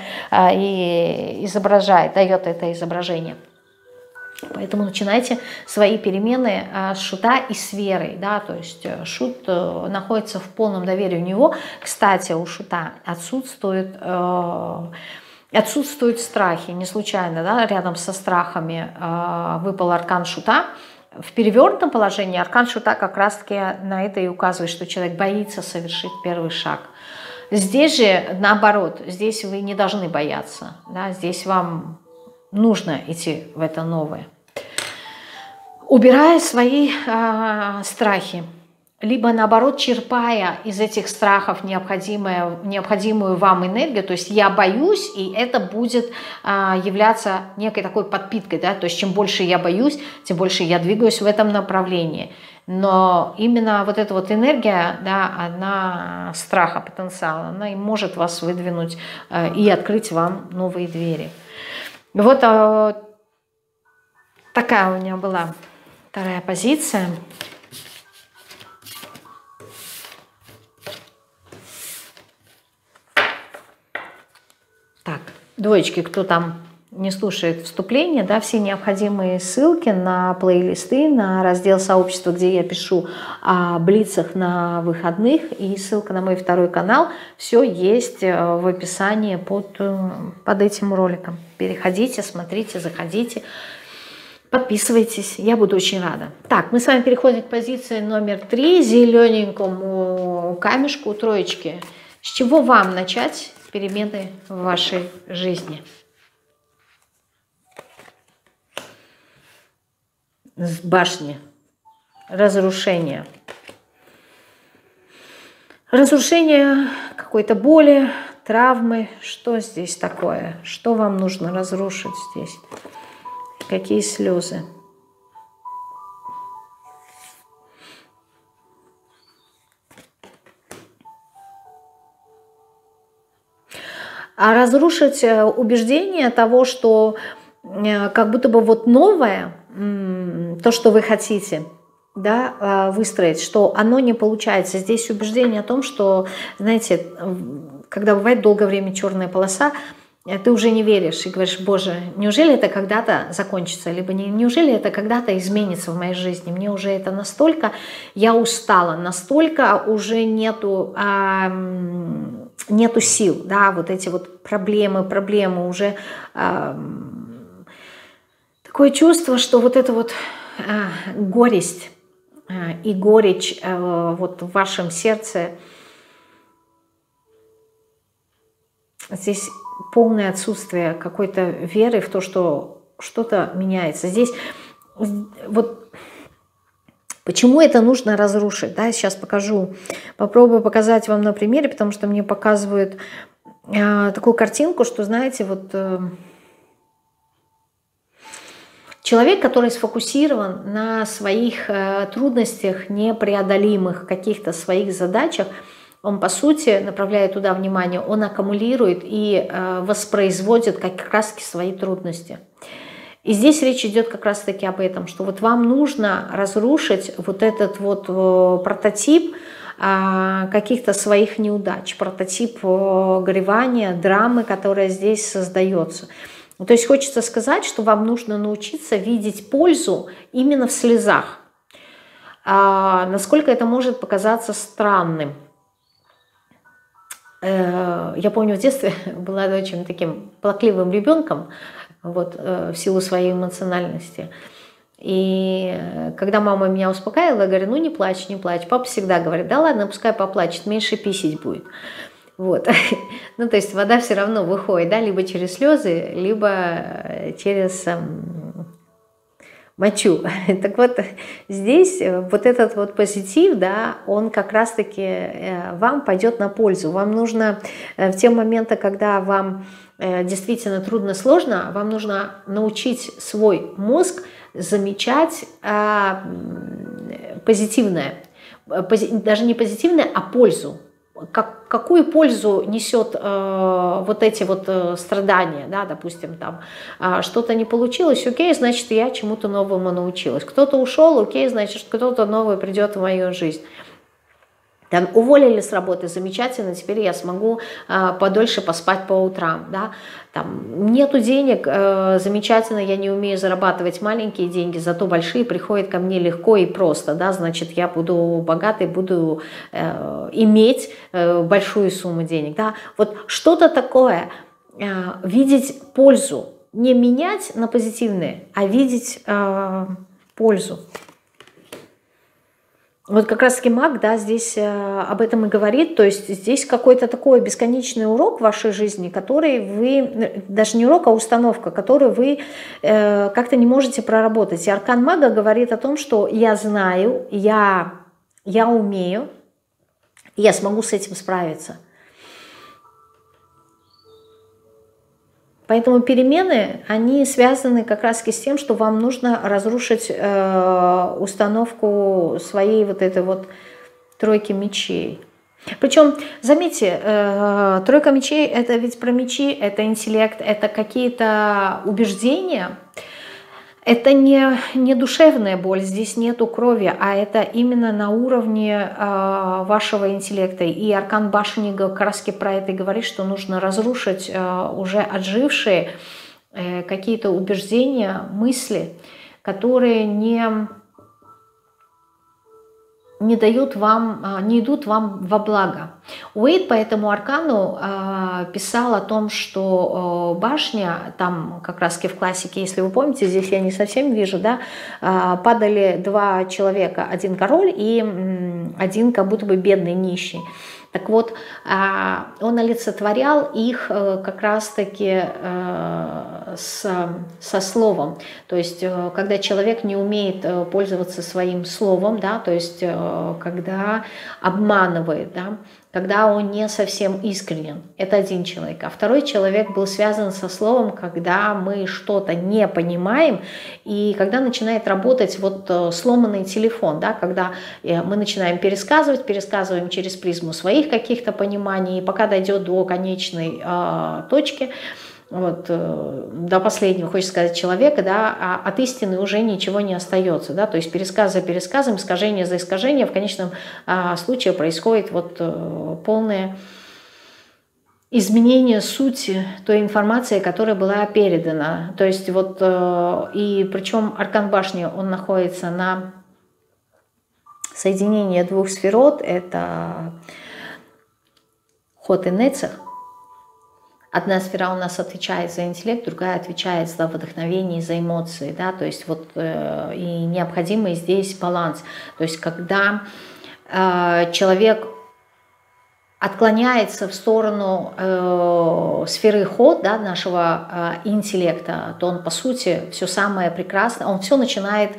и изображает, дает это изображение. Поэтому начинайте свои перемены с Шута и с верой, да, то есть Шут находится в полном доверии у него. Кстати, у Шута отсутствуют страхи, не случайно, да, рядом со страхами выпал аркан Шута. в перевернутом положении аркан Шута как раз-таки на это и указывает, что человек боится совершить первый шаг. Здесь же наоборот, здесь вы не должны бояться, да, здесь вам нужно идти в это новое. Убирая свои страхи, либо наоборот черпая из этих страхов необходимую вам энергию, то есть я боюсь, и это будет являться некой такой подпиткой, да, то есть чем больше я боюсь, тем больше я двигаюсь в этом направлении. Но именно вот эта вот энергия, да, она страха, потенциала, она и может вас выдвинуть и открыть вам новые двери. Вот такая у меня была вторая позиция. Так, двоечки, кто там не слушает вступление, да, все необходимые ссылки на плейлисты, на раздел сообщества, где я пишу о блицах на выходных, и ссылка на мой второй канал, все есть в описании под этим роликом. Переходите, смотрите, заходите, подписывайтесь, я буду очень рада. Так, мы с вами переходим к позиции номер 3, зелененькому камешку, троечки. С чего вам начать перемены в вашей жизни? С башни. Разрушение. Разрушение какой-то боли, травмы. Что здесь такое? Что вам нужно разрушить здесь? Какие слезы? А разрушить убеждение того, что как будто бы вот новое, то, что вы хотите, да, выстроить, что оно не получается. Здесь убеждение о том, что, знаете, когда бывает долгое время черная полоса, ты уже не веришь и говоришь: боже, неужели это когда-то закончится, либо неужели это когда-то изменится в моей жизни, мне уже это настолько, я устала, настолько уже нету сил, да, вот эти вот проблемы уже, такое чувство, что вот эта вот горесть и горечь вот в вашем сердце, здесь полное отсутствие какой-то веры в то, что что-то меняется. Здесь вот почему это нужно разрушить, да, сейчас покажу, попробую показать вам на примере, потому что мне показывают такую картинку, что, знаете, вот человек, который сфокусирован на своих трудностях, непреодолимых каких-то своих задачах, он, по сути, направляет туда внимание, он аккумулирует и воспроизводит как раз свои трудности. И здесь речь идет как раз-таки об этом, что вот вам нужно разрушить вот этот вот прототип каких-то своих неудач, прототип горевания, драмы, которая здесь создается. То есть хочется сказать, что вам нужно научиться видеть пользу именно в слезах. Насколько это может показаться странным. Я помню, в детстве была очень таким плакливым ребенком, вот, в силу своей эмоциональности. И когда мама меня успокаивала, я говорю: ну не плачь, не плачь. Папа всегда говорит: да ладно, пускай поплачет, меньше писить будет. Вот. Ну, то есть вода все равно выходит, да, либо через слезы, либо через мочу. Так вот, здесь вот этот вот позитив, да, он как раз-таки вам пойдет на пользу. Вам нужно в те моменты, когда вам действительно трудно, сложно, вам нужно научить свой мозг замечать позитивное. Даже не позитивное, а пользу. Какую пользу несет вот эти вот страдания, да, допустим, там что-то не получилось, окей, значит, я чему-то новому научилась. Кто-то ушел, окей, значит, кто-то новый придет в мою жизнь. Там, уволили с работы, замечательно, теперь я смогу подольше поспать по утрам, да. Там, нету денег, замечательно, я не умею зарабатывать маленькие деньги, зато большие приходят ко мне легко и просто, да, значит, я буду богатой, буду иметь большую сумму денег, да. Вот что-то такое, видеть пользу, не менять на позитивное, а видеть пользу. Вот как раз-таки маг, да, здесь об этом и говорит, то есть здесь какой-то такой бесконечный урок в вашей жизни, который вы, даже не урок, а установка, которую вы как-то не можете проработать. И аркан мага говорит о том, что я знаю, я умею, я смогу с этим справиться. Поэтому перемены, они связаны как раз с тем, что вам нужно разрушить установку своей вот этой вот тройки мечей. Причем, заметьте, тройка мечей – это ведь про мечи, это интеллект, это какие-то убеждения. Это не душевная боль, здесь нету крови, а это именно на уровне вашего интеллекта. И аркан башни как раз про это и говорит, что нужно разрушить уже отжившие какие-то убеждения, мысли, которые не дают вам, не идут вам во благо. Уэйд по этому аркану писал о том, что башня, там как раз в классике, если вы помните, здесь я не совсем вижу, да, падали два человека, один король и один как будто бы бедный нищий. Так вот, он олицетворял их как раз-таки со словом. То есть, когда человек не умеет пользоваться своим словом, да, то есть, когда обманывает, да, когда он не совсем искренен. Это один человек. А второй человек был связан со словом, когда мы что-то не понимаем, и когда начинает работать вот сломанный телефон, да, когда мы начинаем пересказываем через призму своих каких-то пониманий, и пока дойдет до конечной точки, вот, до последнего, хочется сказать, человека, да, от истины уже ничего не остается, да, то есть пересказ за пересказом, искажение за искажением, в конечном случае происходит вот полное изменение сути той информации, которая была передана, то есть вот, и причем аркан башни, он находится на соединении двух сферот, это Хот и Нецех. Одна сфера у нас отвечает за интеллект, другая отвечает за вдохновение, за эмоции, да, то есть вот и необходимый здесь баланс, то есть когда человек отклоняется в сторону сферы Хот, да, нашего интеллекта, то он по сути все самое прекрасное, он все начинает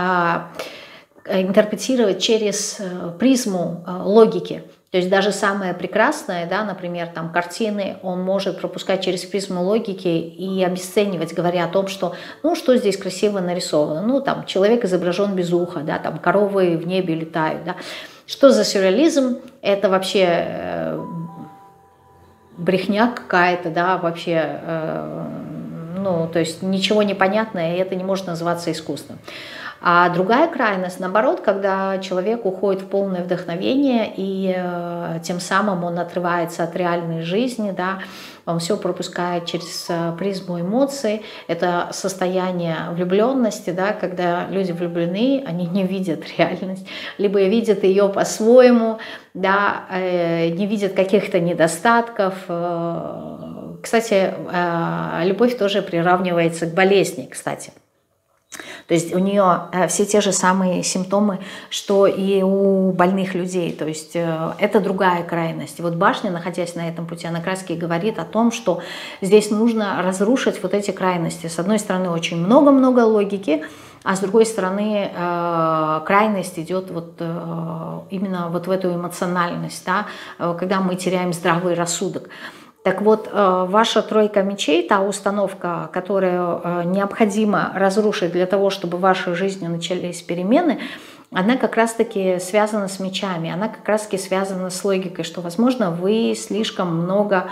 интерпретировать через призму логики. То есть даже самое прекрасное, да, например, там картины, он может пропускать через призму логики и обесценивать, говоря о том, что, ну, что здесь красиво нарисовано, ну, там, человек изображен без уха, да, там, коровы в небе летают, да. Что за сюрреализм? Это вообще брехня какая-то, да, вообще, ну, то есть ничего не понятно, и это не может называться искусством. А другая крайность, наоборот, когда человек уходит в полное вдохновение, и тем самым он отрывается от реальной жизни, да, он все пропускает через призму эмоций. Это состояние влюбленности, да, когда люди влюблены, они не видят реальность, либо видят ее по-своему, да, не видят каких-то недостатков. Кстати, любовь тоже приравнивается к болезни, кстати. То есть у нее все те же самые симптомы, что и у больных людей. То есть это другая крайность. И вот башня, находясь на этом пути, она как раз говорит о том, что здесь нужно разрушить вот эти крайности. С одной стороны, очень много-много логики, а с другой стороны, крайность идет вот именно вот в эту эмоциональность, да, когда мы теряем здравый рассудок. Так вот, ваша тройка мечей, та установка, которую необходимо разрушить для того, чтобы в вашей жизни начались перемены, она как раз-таки связана с мечами, она как раз-таки связана с логикой, что, возможно, вы слишком много,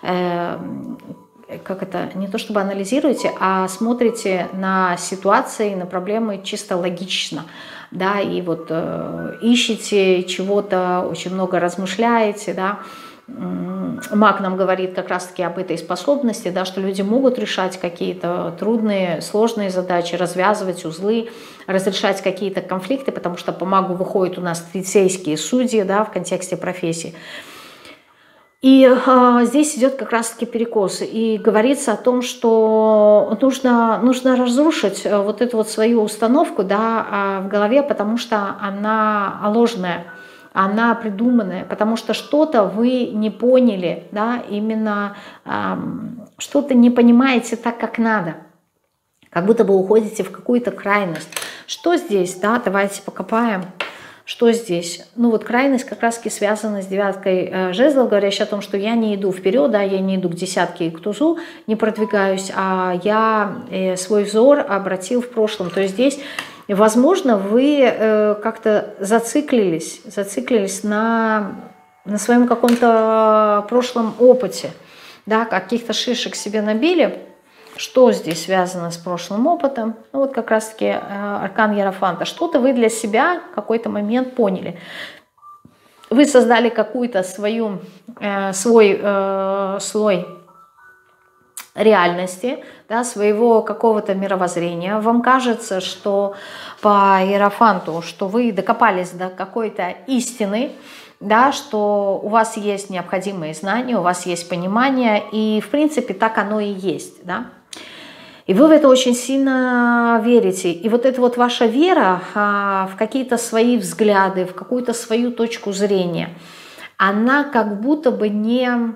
как это, не то чтобы анализируете, а смотрите на ситуации, на проблемы чисто логично, да, и вот ищете чего-то, очень много размышляете, да. Маг нам говорит как раз-таки об этой способности, да, что люди могут решать какие-то трудные, сложные задачи, развязывать узлы, разрешать какие-то конфликты, потому что по магу выходят у нас третейские судьи, да, в контексте профессии. И здесь идет как раз-таки перекос. И говорится о том, что нужно разрушить вот эту вот свою установку, да, в голове, потому что она ложная, она придуманная, потому что что-то вы не поняли, да, именно что-то не понимаете так, как надо. Как будто бы уходите в какую-то крайность. Что здесь, да, давайте покопаем. Что здесь? Ну вот крайность как раз-таки связана с девяткой жезлов, говорящая о том, что я не иду вперед, да, я не иду к десятке и к тузу, не продвигаюсь, а я свой взор обратил в прошлом. То есть здесь, возможно, вы как-то зациклились на своем каком-то прошлом опыте, да, каких-то шишек себе набили. Что здесь связано с прошлым опытом? Ну вот как раз-таки аркан Иерофанта. Что-то вы для себя в какой-то момент поняли. Вы создали какую-то свой слой реальности, да, своего какого-то мировоззрения. Вам кажется, что по Иерофанту, что вы докопались до какой-то истины, да, что у вас есть необходимые знания, у вас есть понимание, и в принципе так оно и есть, да. И вы в это очень сильно верите. И вот эта вот ваша вера в какие-то свои взгляды, в какую-то свою точку зрения, она как будто бы не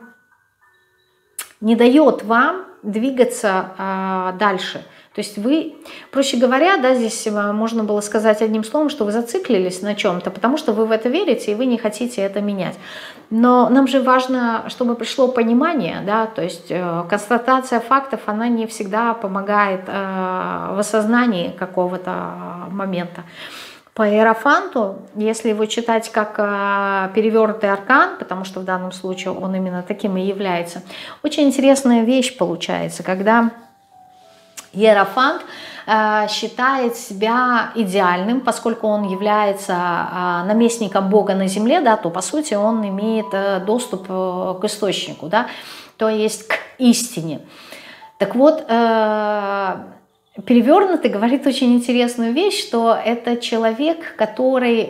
дает вам двигаться дальше. То есть вы, проще говоря, да, здесь можно было сказать одним словом, что вы зациклились на чем-то, потому что вы в это верите, и вы не хотите это менять. Но нам же важно, чтобы пришло понимание, да, то есть констатация фактов, она не всегда помогает в осознании какого-то момента. По Иерофанту, если его читать как перевернутый аркан, потому что в данном случае он именно таким и является, очень интересная вещь получается, когда Иерофант считает себя идеальным, поскольку он является наместником Бога на земле, да, то по сути он имеет доступ к источнику, да, то есть к истине. Так вот, перевернутый говорит очень интересную вещь, что это человек, который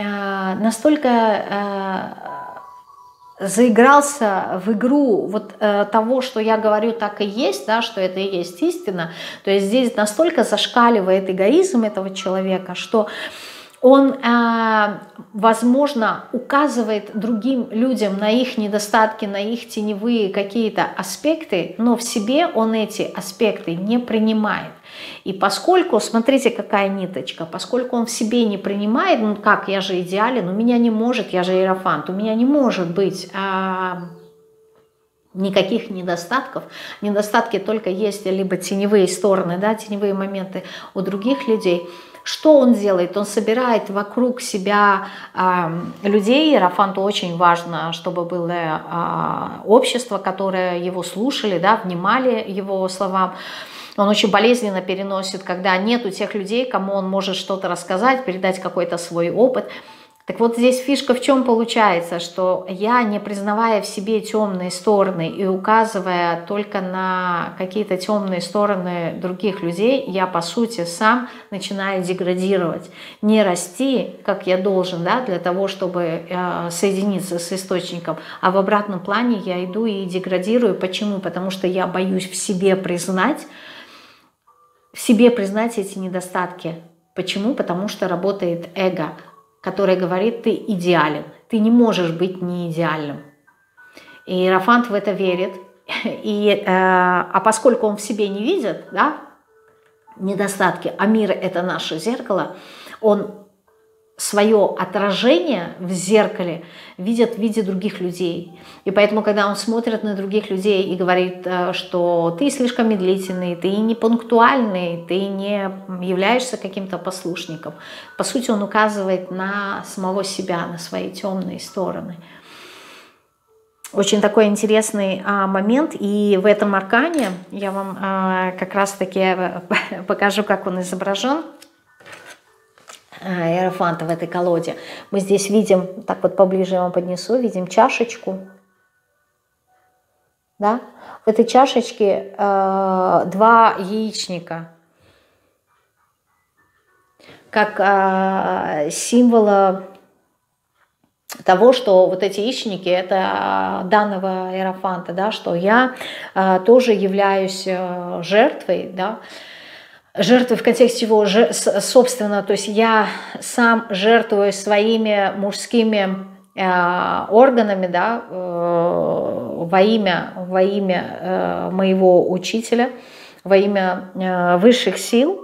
настолько заигрался в игру вот того, что я говорю, так и есть, да, что это и есть истина. То есть здесь настолько зашкаливает эгоизм этого человека, что он, возможно, указывает другим людям на их недостатки, на их теневые какие-то аспекты, но в себе он эти аспекты не принимает. И поскольку, смотрите, какая ниточка, поскольку он в себе не принимает, ну как, я же идеален, у меня не может, я же Иерофант, у меня не может быть никаких недостатков. Недостатки только есть либо теневые стороны, да, теневые моменты у других людей. Что он делает? Он собирает вокруг себя людей. Иерофанту очень важно, чтобы было общество, которое его слушали, да, внимали его словам. Он очень болезненно переносит, когда нету тех людей, кому он может что-то рассказать, передать какой-то свой опыт. Так вот здесь фишка в чем получается, что я, не признавая в себе темные стороны и указывая только на какие-то темные стороны других людей, я по сути сам начинаю деградировать, не расти, как я должен, да, для того, чтобы соединиться с источником, а в обратном плане я иду и деградирую. Почему? Потому что я боюсь в себе признать эти недостатки. Почему? Потому что работает эго, который говорит, ты идеален, ты не можешь быть не идеальным. И Иерофант в это верит, а поскольку он в себе не видит, да, недостатки, а мир — это наше зеркало, он свое отражение в зеркале видит в виде других людей. И поэтому, когда он смотрит на других людей и говорит, что ты слишком медлительный, ты не пунктуальный, ты не являешься каким-то послушником, по сути, он указывает на самого себя, на свои темные стороны. Очень такой интересный момент. И в этом аркане я вам как раз-таки покажу, как он изображен. Иерофанта в этой колоде. Мы здесь видим, так вот поближе я вам поднесу, видим чашечку. Да? В этой чашечке 2 яичника. Как символа того, что вот эти яичники — это данного иерофанта, да, что я тоже являюсь жертвой, да, жертвой в контексте его, собственно, то есть я сам жертвую своими мужскими органами, да, во имя моего учителя, во имя высших сил,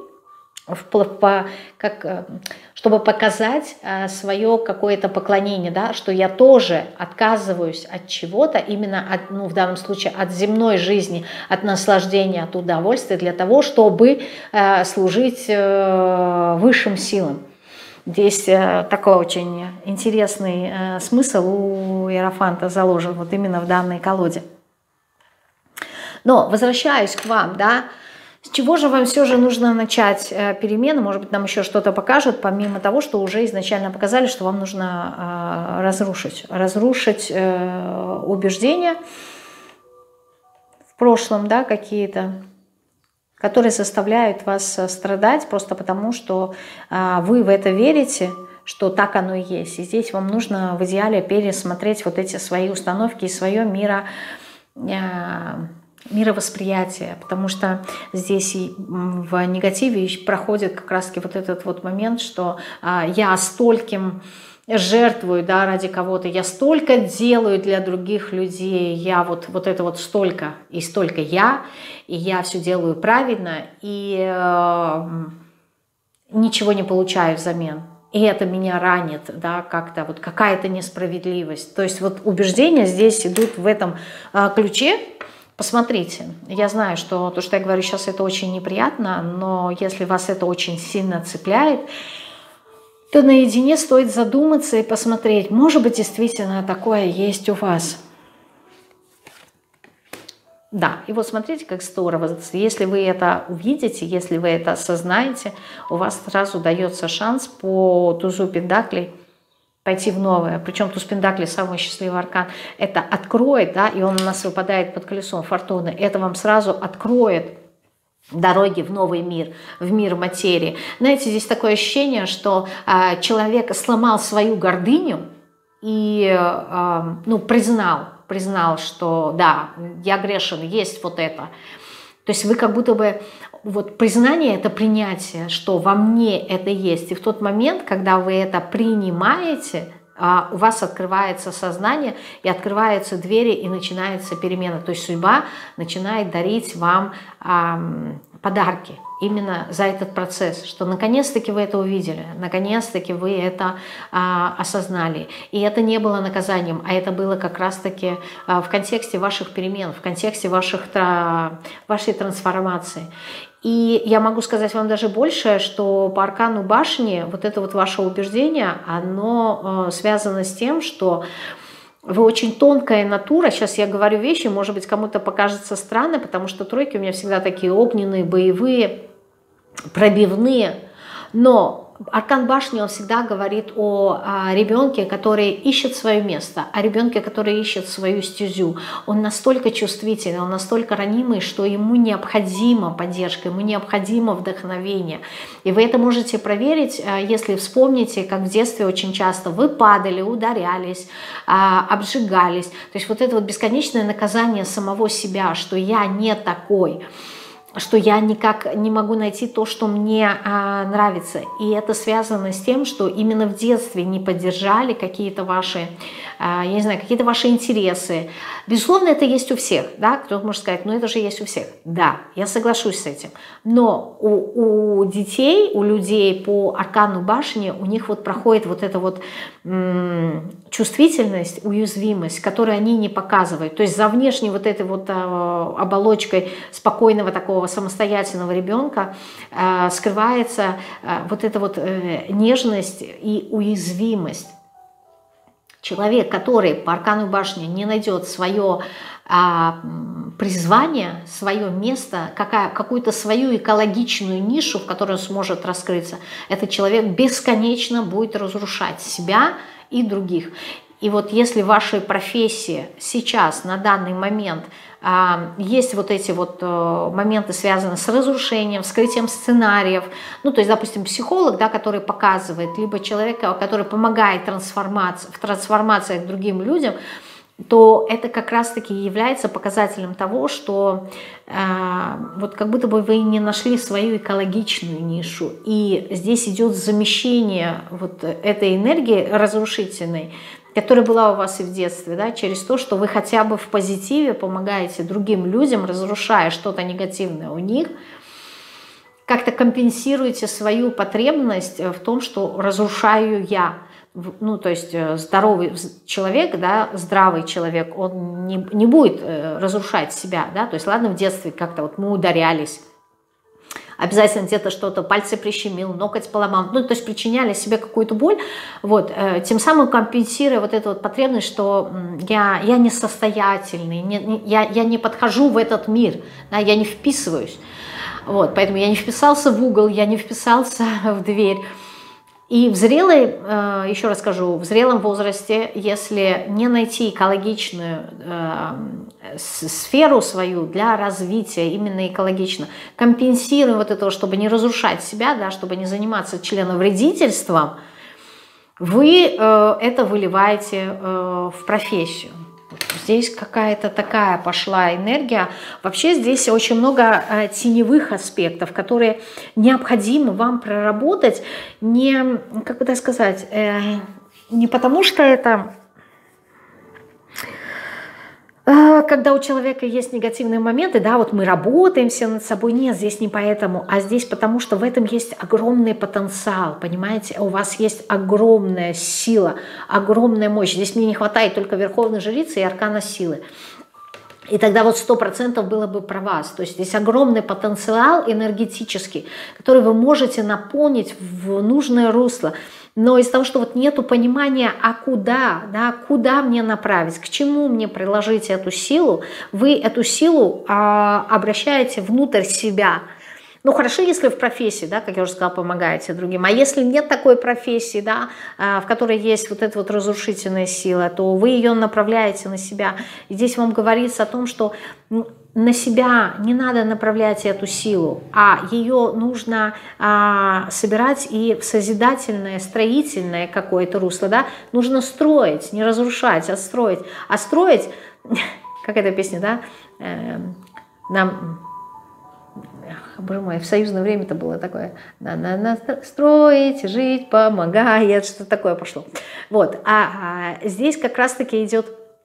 чтобы показать свое какое-то поклонение, да, что я тоже отказываюсь от чего-то, именно от, ну, в данном случае от земной жизни, от наслаждения, от удовольствия, для того, чтобы служить высшим силам. Здесь такой очень интересный смысл у иерофанта заложен вот именно в данной колоде. Но возвращаюсь к вам, да, с чего же вам все же нужно начать перемены? Может быть, нам еще что-то покажут, помимо того, что уже изначально показали, что вам нужно разрушить убеждения в прошлом, да, какие-то, которые заставляют вас страдать просто потому, что вы в это верите, что так оно и есть. И здесь вам нужно в идеале пересмотреть вот эти свои установки и свое мировосприятие, потому что здесь в негативе проходит как раз-таки вот этот вот момент, что я стольким жертвую, да, ради кого-то, я столько делаю для других людей, я вот это вот столько и столько я, и я все делаю правильно, и ничего не получаю взамен. И это меня ранит, да, как-то вот какая-то несправедливость. То есть вот убеждения здесь идут в этом ключе. Посмотрите, я знаю, что то, что я говорю сейчас, это очень неприятно, но если вас это очень сильно цепляет, то наедине стоит задуматься и посмотреть, может быть, действительно такое есть у вас. Да, и вот смотрите, как здорово. Если вы это увидите, если вы это осознаете, у вас сразу дается шанс по тузу пентаклей пойти в новое. Причем туз пентаклей самый счастливый аркан. Это откроет, да, и он у нас выпадает под колесом фортуны. Это вам сразу откроет дороги в новый мир, в мир материи. Знаете, здесь такое ощущение, что человек сломал свою гордыню и признал, что да, я грешен, есть вот это. То есть вы как будто бы, вот признание — это принятие, что во мне это есть. И в тот момент, когда вы это принимаете, у вас открывается сознание, и открываются двери, и начинается перемена. То есть судьба начинает дарить вам подарки именно за этот процесс, что наконец-таки вы это увидели, наконец-таки вы это осознали. И это не было наказанием, а это было как раз-таки в контексте ваших перемен, в контексте вашей трансформации. И я могу сказать вам даже больше, что по аркану башни вот это вот ваше убеждение, оно связано с тем, что вы очень тонкая натура. Сейчас я говорю вещи, может быть, кому-то покажется странно, потому что тройки у меня всегда такие огненные, боевые, пробивные. Но аркан башни, он всегда говорит о ребенке, который ищет свое место, о ребенке, который ищет свою стезю. Он настолько чувствительный, он настолько ранимый, что ему необходима поддержка, ему необходимо вдохновение. И вы это можете проверить, если вспомните, как в детстве очень часто вы падали, ударялись, обжигались. То есть вот это вот бесконечное наказание самого себя, что я не такой, что я никак не могу найти то, что мне нравится. И это связано с тем, что именно в детстве не поддержали какие-то ваши, я не знаю, какие-то ваши интересы. Безусловно, это есть у всех, да, кто-то может сказать, ну это же есть у всех. Да, я соглашусь с этим. Но у детей, у людей по аркану башни, у них вот проходит вот эта вот чувствительность, уязвимость, которую они не показывают. То есть за внешней вот этой вот оболочкой спокойного такого самостоятельного ребенка скрывается вот эта вот нежность и уязвимость. Человек, который по аркану башни не найдет свое призвание, свое место, какую-то свою экологичную нишу, в которой он сможет раскрыться, этот человек бесконечно будет разрушать себя и других. И вот если в вашей профессии сейчас, на данный момент, есть вот эти вот моменты, связанные с разрушением, вскрытием сценариев, ну, то есть, допустим, психолог, да, который показывает, либо человек, который помогает в трансформациях другим людям, то это как раз-таки является показателем того, что вот как будто бы вы не нашли свою экологичную нишу, и здесь идет замещение вот этой энергии разрушительной, которая была у вас и в детстве, да, через то, что вы хотя бы в позитиве помогаете другим людям, разрушая что-то негативное у них, как-то компенсируете свою потребность в том, что разрушаю я. Ну, то есть здоровый человек, да, здравый человек, он не будет разрушать себя, да, то есть ладно, в детстве как-то вот мы ударялись, обязательно где-то что-то, пальцы прищемил, ноготь поломал, ну, то есть причиняли себе какую-то боль, вот, тем самым компенсируя вот эту вот потребность, что я несостоятельный, я не подхожу в этот мир, да, я не вписываюсь, вот, поэтому я не вписался в угол, я не вписался в дверь. И в зрелой, еще раз скажу, в зрелом возрасте, если не найти экологичную сферу свою для развития, именно экологично, компенсируем вот это, чтобы не разрушать себя, да, чтобы не заниматься членовредительством, вы это выливаете в профессию. Здесь какая-то такая пошла энергия. Вообще здесь очень много теневых аспектов, которые необходимо вам проработать, не, как бы так сказать, не потому что это... Когда у человека есть негативные моменты, да, вот мы работаем все над собой, нет, здесь не поэтому, а здесь потому, что в этом есть огромный потенциал, понимаете, у вас есть огромная сила, огромная мощь, здесь мне не хватает только Верховной Жрицы и Аркана Силы. И тогда вот 100% было бы про вас. То есть здесь огромный потенциал энергетический, который вы можете наполнить в нужное русло. Но из-за того, что вот нету понимания, а куда, да, куда мне направить, к чему мне приложить эту силу, вы эту силу обращаете внутрь себя. Ну, хорошо, если в профессии, да, как я уже сказала, помогаете другим. А если нет такой профессии, да, в которой есть вот эта вот разрушительная сила, то вы ее направляете на себя. И здесь вам говорится о том, что на себя не надо направлять эту силу, а ее нужно собирать и в созидательное, строительное какое-то русло, да, нужно строить, не разрушать, а строить. А строить, как эта песня, да, нам... Боже мой, в союзное время это было такое, строить, жить, помогает, что такое пошло. Вот, а здесь как раз-таки идет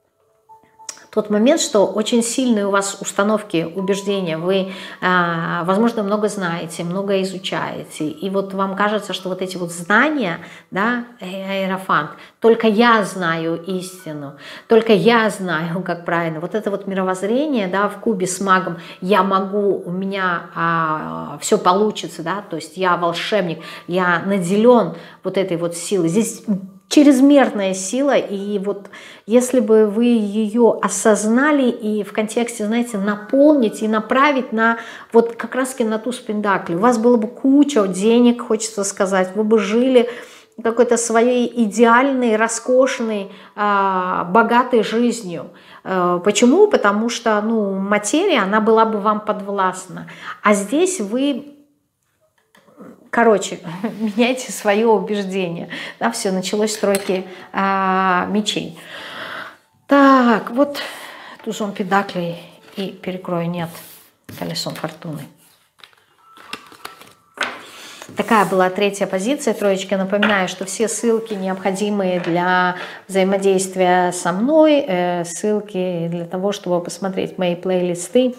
тот момент, что очень сильные у вас установки, убеждения, вы, возможно, много знаете, много изучаете, и вот вам кажется, что вот эти вот знания, да, Иерофант, только я знаю истину, только я знаю, как правильно, вот это вот мировоззрение, да, в кубе с магом, я могу, у меня все получится, да, то есть я волшебник, я наделен вот этой вот силой, здесь чрезмерная сила, и вот если бы вы ее осознали и в контексте, знаете, наполнить и направить на вот как раз-таки на туз пентаклей, у вас было бы куча денег, хочется сказать, вы бы жили какой-то своей идеальной, роскошной, богатой жизнью. Почему? Потому что, ну, материя, она была бы вам подвластна, а здесь вы... Короче, меняйте свое убеждение. Да, все, началось с тройки мечей. Так, вот тузом пентаклей и перекрою, нет, колесом фортуны. Такая была третья позиция, троечка. Напоминаю, что все ссылки, необходимые для взаимодействия со мной, ссылки для того, чтобы посмотреть мои плейлисты,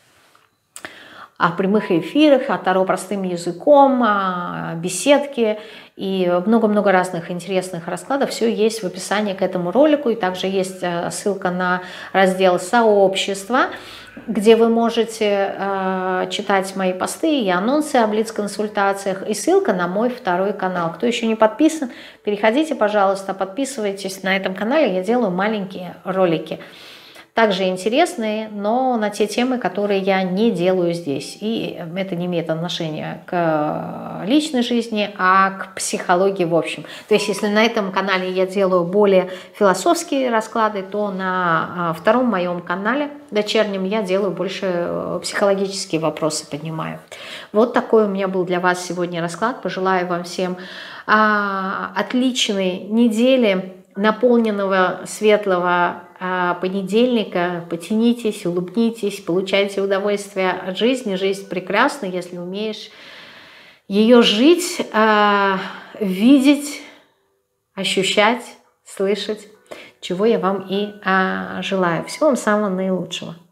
о прямых эфирах, о Таро простым языком, о беседке и много-много разных интересных раскладов. Все есть в описании к этому ролику. И также есть ссылка на раздел «Сообщество», где вы можете читать мои посты и анонсы о блиц-консультациях, и ссылка на мой второй канал. Кто еще не подписан, переходите, пожалуйста, подписывайтесь. На этом канале я делаю маленькие ролики. также интересные, но на те темы, которые я не делаю здесь. И это не имеет отношения к личной жизни, а к психологии в общем. То есть если на этом канале я делаю более философские расклады, то на втором моем канале, дочернем, я делаю больше психологические вопросы, поднимаю. Вот такой у меня был для вас сегодня расклад. Пожелаю вам всем отличной недели, наполненного светлого понедельника. Потянитесь, улыбнитесь, получайте удовольствие от жизни. Жизнь прекрасна, если умеешь ее жить, видеть, ощущать, слышать, чего я вам и желаю. Всего вам самого наилучшего.